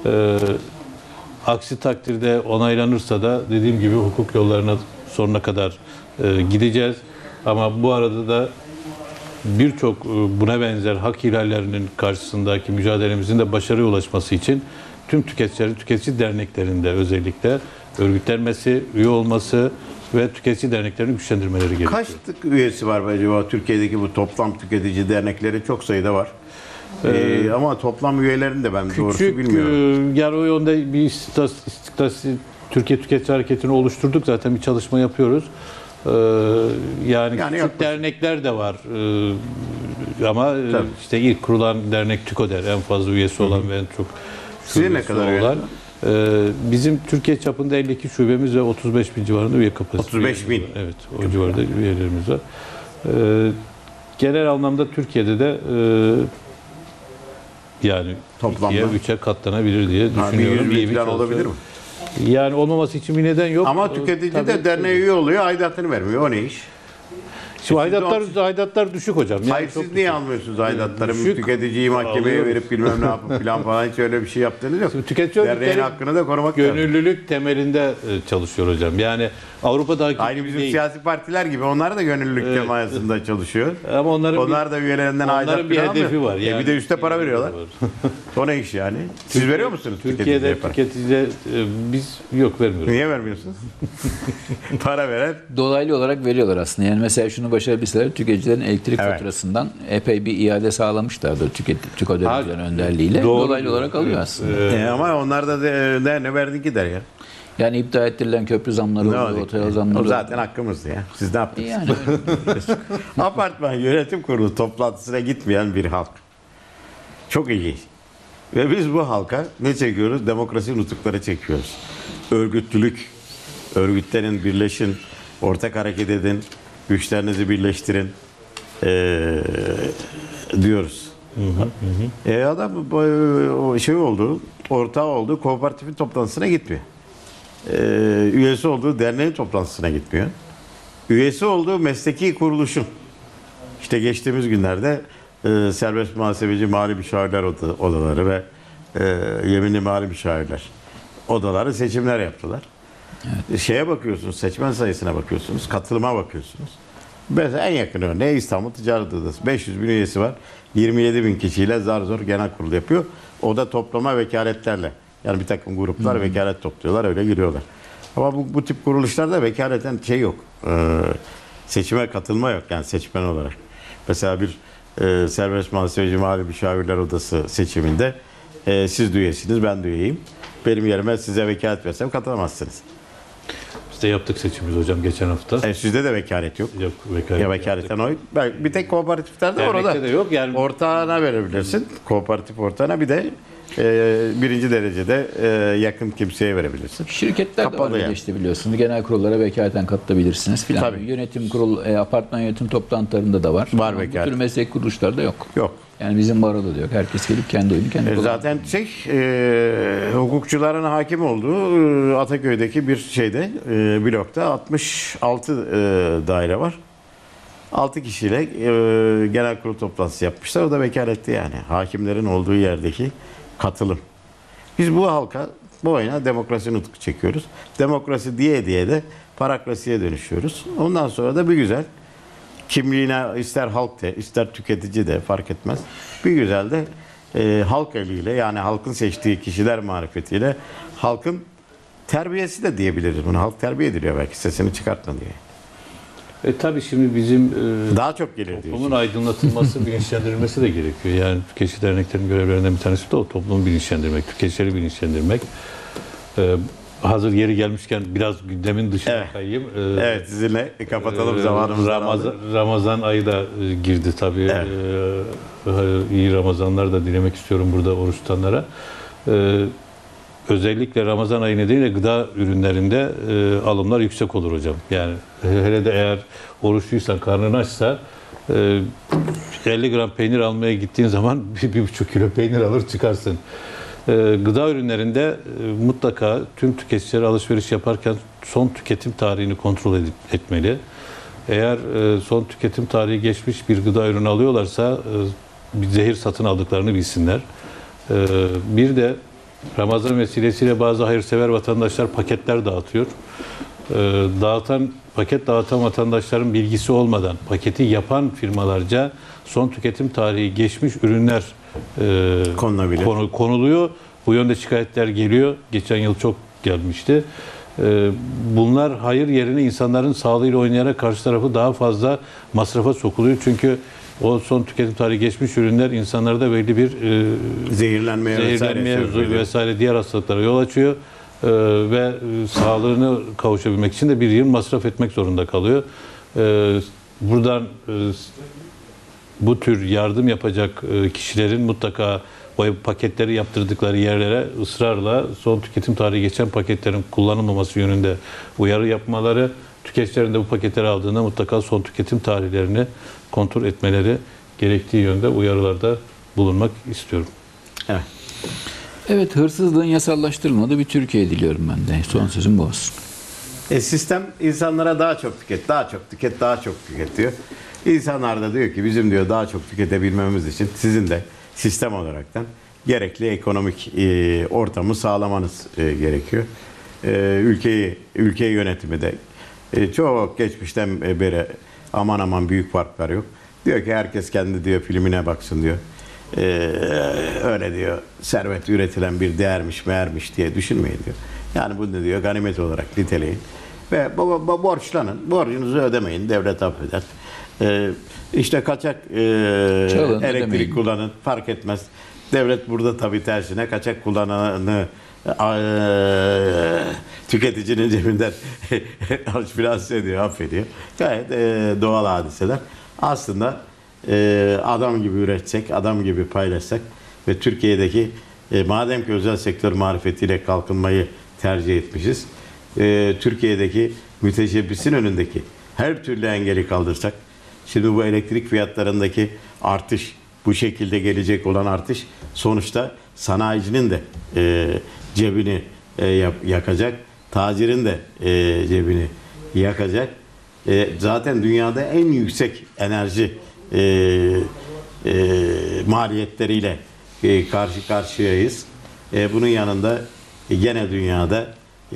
Aksi takdirde onaylanırsa da dediğim gibi hukuk yollarına sonuna kadar gideceğiz. Ama bu arada da birçok buna benzer hak ihlallerinin karşısındaki mücadelemizin de başarıya ulaşması için tüm tüketici derneklerinde özellikle örgütlenmesi, üye olması ve tüketici derneklerini güçlendirmeleri gerekiyor. Kaç üyesi var acaba Türkiye'deki bu toplam tüketici dernekleri çok sayıda var. Ama toplam üyelerini de ben doğrusu Küçük, bilmiyorum. yani o yönde bir Türkiye Tüketici Hareketi'ni oluşturduk. Zaten bir çalışma yapıyoruz. Yani küçük yaklaşık. dernekler de var. Ama Tabii. işte ilk kurulan dernek TÜKODER en fazla üyesi olan ve en çok Sizin ne şubesi kadar üye? olan. Bizim Türkiye çapında 52 şubemiz ve 35 bin civarında üye kapasitesi. 35 bin. Evet, o civarda üyelerimiz var. Genel anlamda Türkiye'de de yani Toplamda. 3'e katlanabilir diye Ha, düşünüyorum. 100 İyi bin bir falan çalışma. olabilir mi? Yani olmaması için bir neden yok. Ama tüketici Tabii, de derneğe üye oluyor, aidatını vermiyor. O ne iş? Şimdi aidatlar düşük hocam. Yani Hayır çok siz niye almıyorsunuz aidatları? Düşük. Tüketiciyi mahkemeye Alıyoruz. verip bilmem ne yapıp falan falan hiç öyle bir şey yaptığınız yok. Tüketici Derneğin örgütleri hakkını da korumak lazım. gönüllülük temelinde çalışıyor hocam. Yani Avrupa'daki Aynı bizim değil. siyasi partiler gibi onlar da gönüllülük Evet. temayasında çalışıyor. Ama Onlar da üyelerinden aidat onların bir falan hedefi almıyor. var. Yani bir de üste para veriyorlar. O ne iş yani? Siz veriyor musunuz Türkiye'de tüketiciye para? tüketiciye biz yok vermiyoruz. Niye vermiyorsunuz? Para veren Dolaylı olarak veriyorlar aslında. Yani mesela şunu başarabilseler tüketicilerin elektrik Evet. faturasından epey bir iade sağlamışlardır TÜKODER'in önderliğiyle. Doğru. Dolaylı olarak alıyor aslında. ama onlar da ne verdin ki der ya. Yani iptal ettirilen köprü zamları Ne oldu, oldu otel ki? zamları O oldu. zaten hakkımızdı ya. Siz ne yaptınız? Yani öyle. Apartman yönetim kurulu toplantısına gitmeyen bir halk. Çok ilginç. Ve biz bu halka ne çekiyoruz? Demokrasi nutukları çekiyoruz. Örgütlülük, örgütlerin birleşin, ortak hareket edin, güçlerinizi birleştirin diyoruz. Adam o şey oldu, ortağı oldu, kooperatifin toplantısına gitmiyor. Üyesi olduğu derneğin toplantısına gitmiyor. Üyesi olduğu mesleki kuruluşun, işte geçtiğimiz günlerde serbest muhasebeci mali müşavirler odaları ve yeminli mali müşavirler odaları seçimler yaptılar. Evet. Şeye bakıyorsunuz, seçmen sayısına bakıyorsunuz, katılıma bakıyorsunuz. Mesela en yakın örneği İstanbul Ticaret Odası. 500 bin üyesi var. 27 bin kişiyle zar zor genel kurul yapıyor. O da toplama vekaletlerle. Yani bir takım gruplar vekalet topluyorlar, öyle giriyorlar. Ama bu tip kuruluşlarda vekaleten şey yok. Seçime katılma yok yani seçmen olarak. Mesela bir serbest muhasebeci mali müşavirler odası seçiminde siz de üyesiniz, ben de üyeyim. Benim yerime size vekalet versem katılamazsınız. Biz de yaptık seçimimizi hocam geçen hafta. Sizde de vekalet yok. Yok, vekalet Ya vekaletten oy. Bir tek kooperatiflerde Dernekte orada. de yok yani. Ortağına verebilirsin. Kooperatif ortağına, bir de birinci derecede yakın kimseye verebilirsin. Şirketler de Kapalı var yani. işte biliyorsunuz. Genel kurullara vekaleten katılabilirsiniz filan. Tabii. Yönetim kurul, apartman yönetim toplantılarında da var. Var Ama vekalet. bu tür meslek kuruluşlarda yok. Yok. Yani bizim baroda da yok. Herkes gelip kendi oyunu kendi kullanıyor. Zaten hukukçuların hakim olduğu Ataköy'deki bir şeyde blokta 66 daire var. 6 kişiyle genel kurul toplantısı yapmışlar. O da vekaletli yani. Hakimlerin olduğu yerdeki katılım. Biz bu halka, bu oyuna demokrasi nutku çekiyoruz. Demokrasi diye diye de parakrasiye dönüşüyoruz. Ondan sonra da bir güzel kimliğine ister halk de ister tüketici de fark etmez. Bir güzel de halk eliyle, yani halkın seçtiği kişiler marifetiyle halkın terbiyesi de diyebiliriz bunu. Halk terbiye ediliyor belki, sesini çıkartma diye. Tabii şimdi bizim Daha çok gelir diyor. toplumun aydınlatılması, bilinçlendirilmesi de gerekiyor. Yani tüketici derneklerin görevlerinden bir tanesi de o toplumu bilinçlendirmek, tüketicileri bilinçlendirmek. Hazır yeri gelmişken biraz gündemin dışına Evet. kayayım. Evet, sizinle kapatalım zamanımızı. Ramazan ayı da girdi tabii. İyi Ramazanlar da dilemek istiyorum burada oruç tutanlara. Özellikle Ramazan ayı nedeniyle gıda ürünlerinde alımlar yüksek olur hocam. Yani hele de eğer oruçluysan, karnın açsa 50 gram peynir almaya gittiğin zaman 1,5 kilo peynir alır çıkarsın. Gıda ürünlerinde mutlaka tüm tüketiciler alışveriş yaparken son tüketim tarihini kontrol etmeli. Eğer son tüketim tarihi geçmiş bir gıda ürünü alıyorlarsa bir zehir satın aldıklarını bilsinler. Bir de Ramazan vesilesiyle bazı hayırsever vatandaşlar paketler dağıtıyor. Paket dağıtan vatandaşların bilgisi olmadan paketi yapan firmalarca son tüketim tarihi geçmiş ürünler konuluyor. Bu yönde şikayetler geliyor. Geçen yıl çok gelmişti. Bunlar hayır yerine insanların sağlığıyla oynayarak karşı tarafı daha fazla masrafa sokuluyor. Çünkü o son tüketim tarihi geçmiş ürünler insanlarda belli bir Zehirlenmeye vesaire diğer hastalıklara yol açıyor. Ve sağlığını kavuşabilmek için de bir yıl masraf etmek zorunda kalıyor. Buradan bu tür yardım yapacak kişilerin mutlaka o paketleri yaptırdıkları yerlere ısrarla son tüketim tarihi geçen paketlerin kullanılmaması yönünde uyarı yapmaları, tüketicilerin de bu paketleri aldığında mutlaka son tüketim tarihlerini kontrol etmeleri gerektiği yönde uyarılarda bulunmak istiyorum. Evet. Evet, hırsızlığın yasallaştırılmadığı bir Türkiye diliyorum ben de. Son sözüm bu olsun. Sistem insanlara daha çok tüket, daha çok tüket, daha çok tüket diyor. İnsanlar da diyor ki bizim diyor daha çok tüketebilmemiz için sizin de sistem olaraktan gerekli ekonomik ortamı sağlamanız gerekiyor. Ülke yönetimi de çok geçmişten beri aman aman büyük farklar yok. Diyor ki herkes kendi diyor filmine baksın diyor. Öyle diyor servet üretilen bir değermiş meğermiş diye düşünmeyin diyor. Yani bunu diyor ganimet olarak niteleyin. Ve borçlanın. Borcunuzu ödemeyin. Devlet affeder. İşte kaçak Çalın, elektrik ödemeyin. kullanın. Fark etmez. Devlet burada tabii tersine kaçak kullananı tüketicinin cebinden finanse ediyor, affediyor. Gayet doğal hadiseler. Aslında adam gibi üretsek, adam gibi paylaşsak ve Türkiye'deki madem ki özel sektör marifetiyle kalkınmayı tercih etmişiz, Türkiye'deki müteşebbisin önündeki her türlü engeli kaldırsak, şimdi bu elektrik fiyatlarındaki artış, bu şekilde gelecek olan artış sonuçta sanayicinin de cebini yakacak, tacirin de cebini yakacak. Zaten dünyada en yüksek enerji maliyetleriyle karşı karşıyayız. Bunun yanında gene dünyada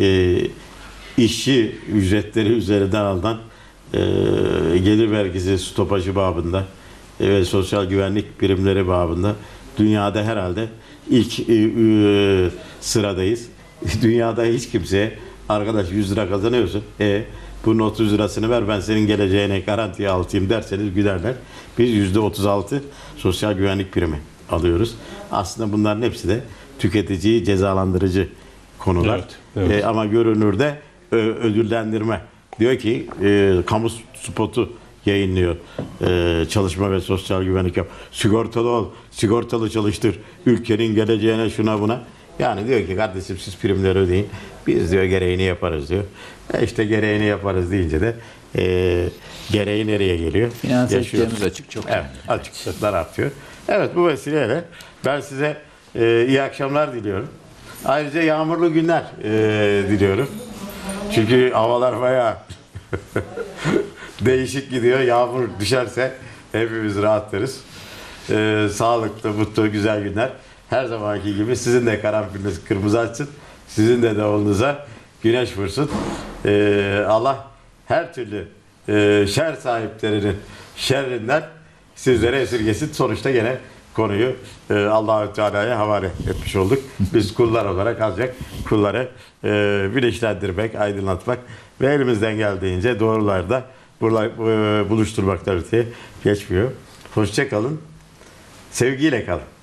işçi ücretleri üzerinden alınan gelir vergisi stopajı babında ve sosyal güvenlik birimleri babında dünyada herhalde ilk sıradayız. Dünyada hiç kimseye arkadaş 100 lira kazanıyorsun. Bunun 30 lirasını ver ben senin geleceğine garantiye altayım derseniz gülerler. Biz %36 sosyal güvenlik primi alıyoruz. Aslında bunların hepsi de tüketiciyi cezalandırıcı konular. Evet, evet. Ama görünürde ödüllendirme. Diyor ki kamu spotu yayınlıyor. Çalışma ve sosyal güvenlik yap. Sigortalı ol, sigortalı çalıştır. Ülkenin geleceğine şuna buna. Yani diyor ki kardeşim siz primleri ödeyin. Biz diyor gereğini yaparız diyor. İşte gereğini yaparız deyince de gereği nereye geliyor? Finanse Yaşıyoruz. etkilerimiz açık çok. Evet, açıklıklar artıyor. Evet, bu vesileyle ben size iyi akşamlar diliyorum. Ayrıca yağmurlu günler diliyorum. Çünkü havalar bayağı değişik gidiyor. Yağmur düşerse hepimiz rahatlarız. Sağlıklı, mutlu, güzel günler. Her zamanki gibi sizin de karanfiliniz kırmızı açsın. Sizin de davulunuza güneş vursun. Allah her türlü şer sahiplerinin şerrinden sizlere esirgesin. Sonuçta gene konuyu Allah-u Teala'ya havale etmiş olduk. Biz kullar olarak ancak kulları bilinçlendirmek, aydınlatmak ve elimizden geldiğince doğrularda buluşturmaktan öteye geçmiyor. Hoşça kalın, sevgiyle kalın.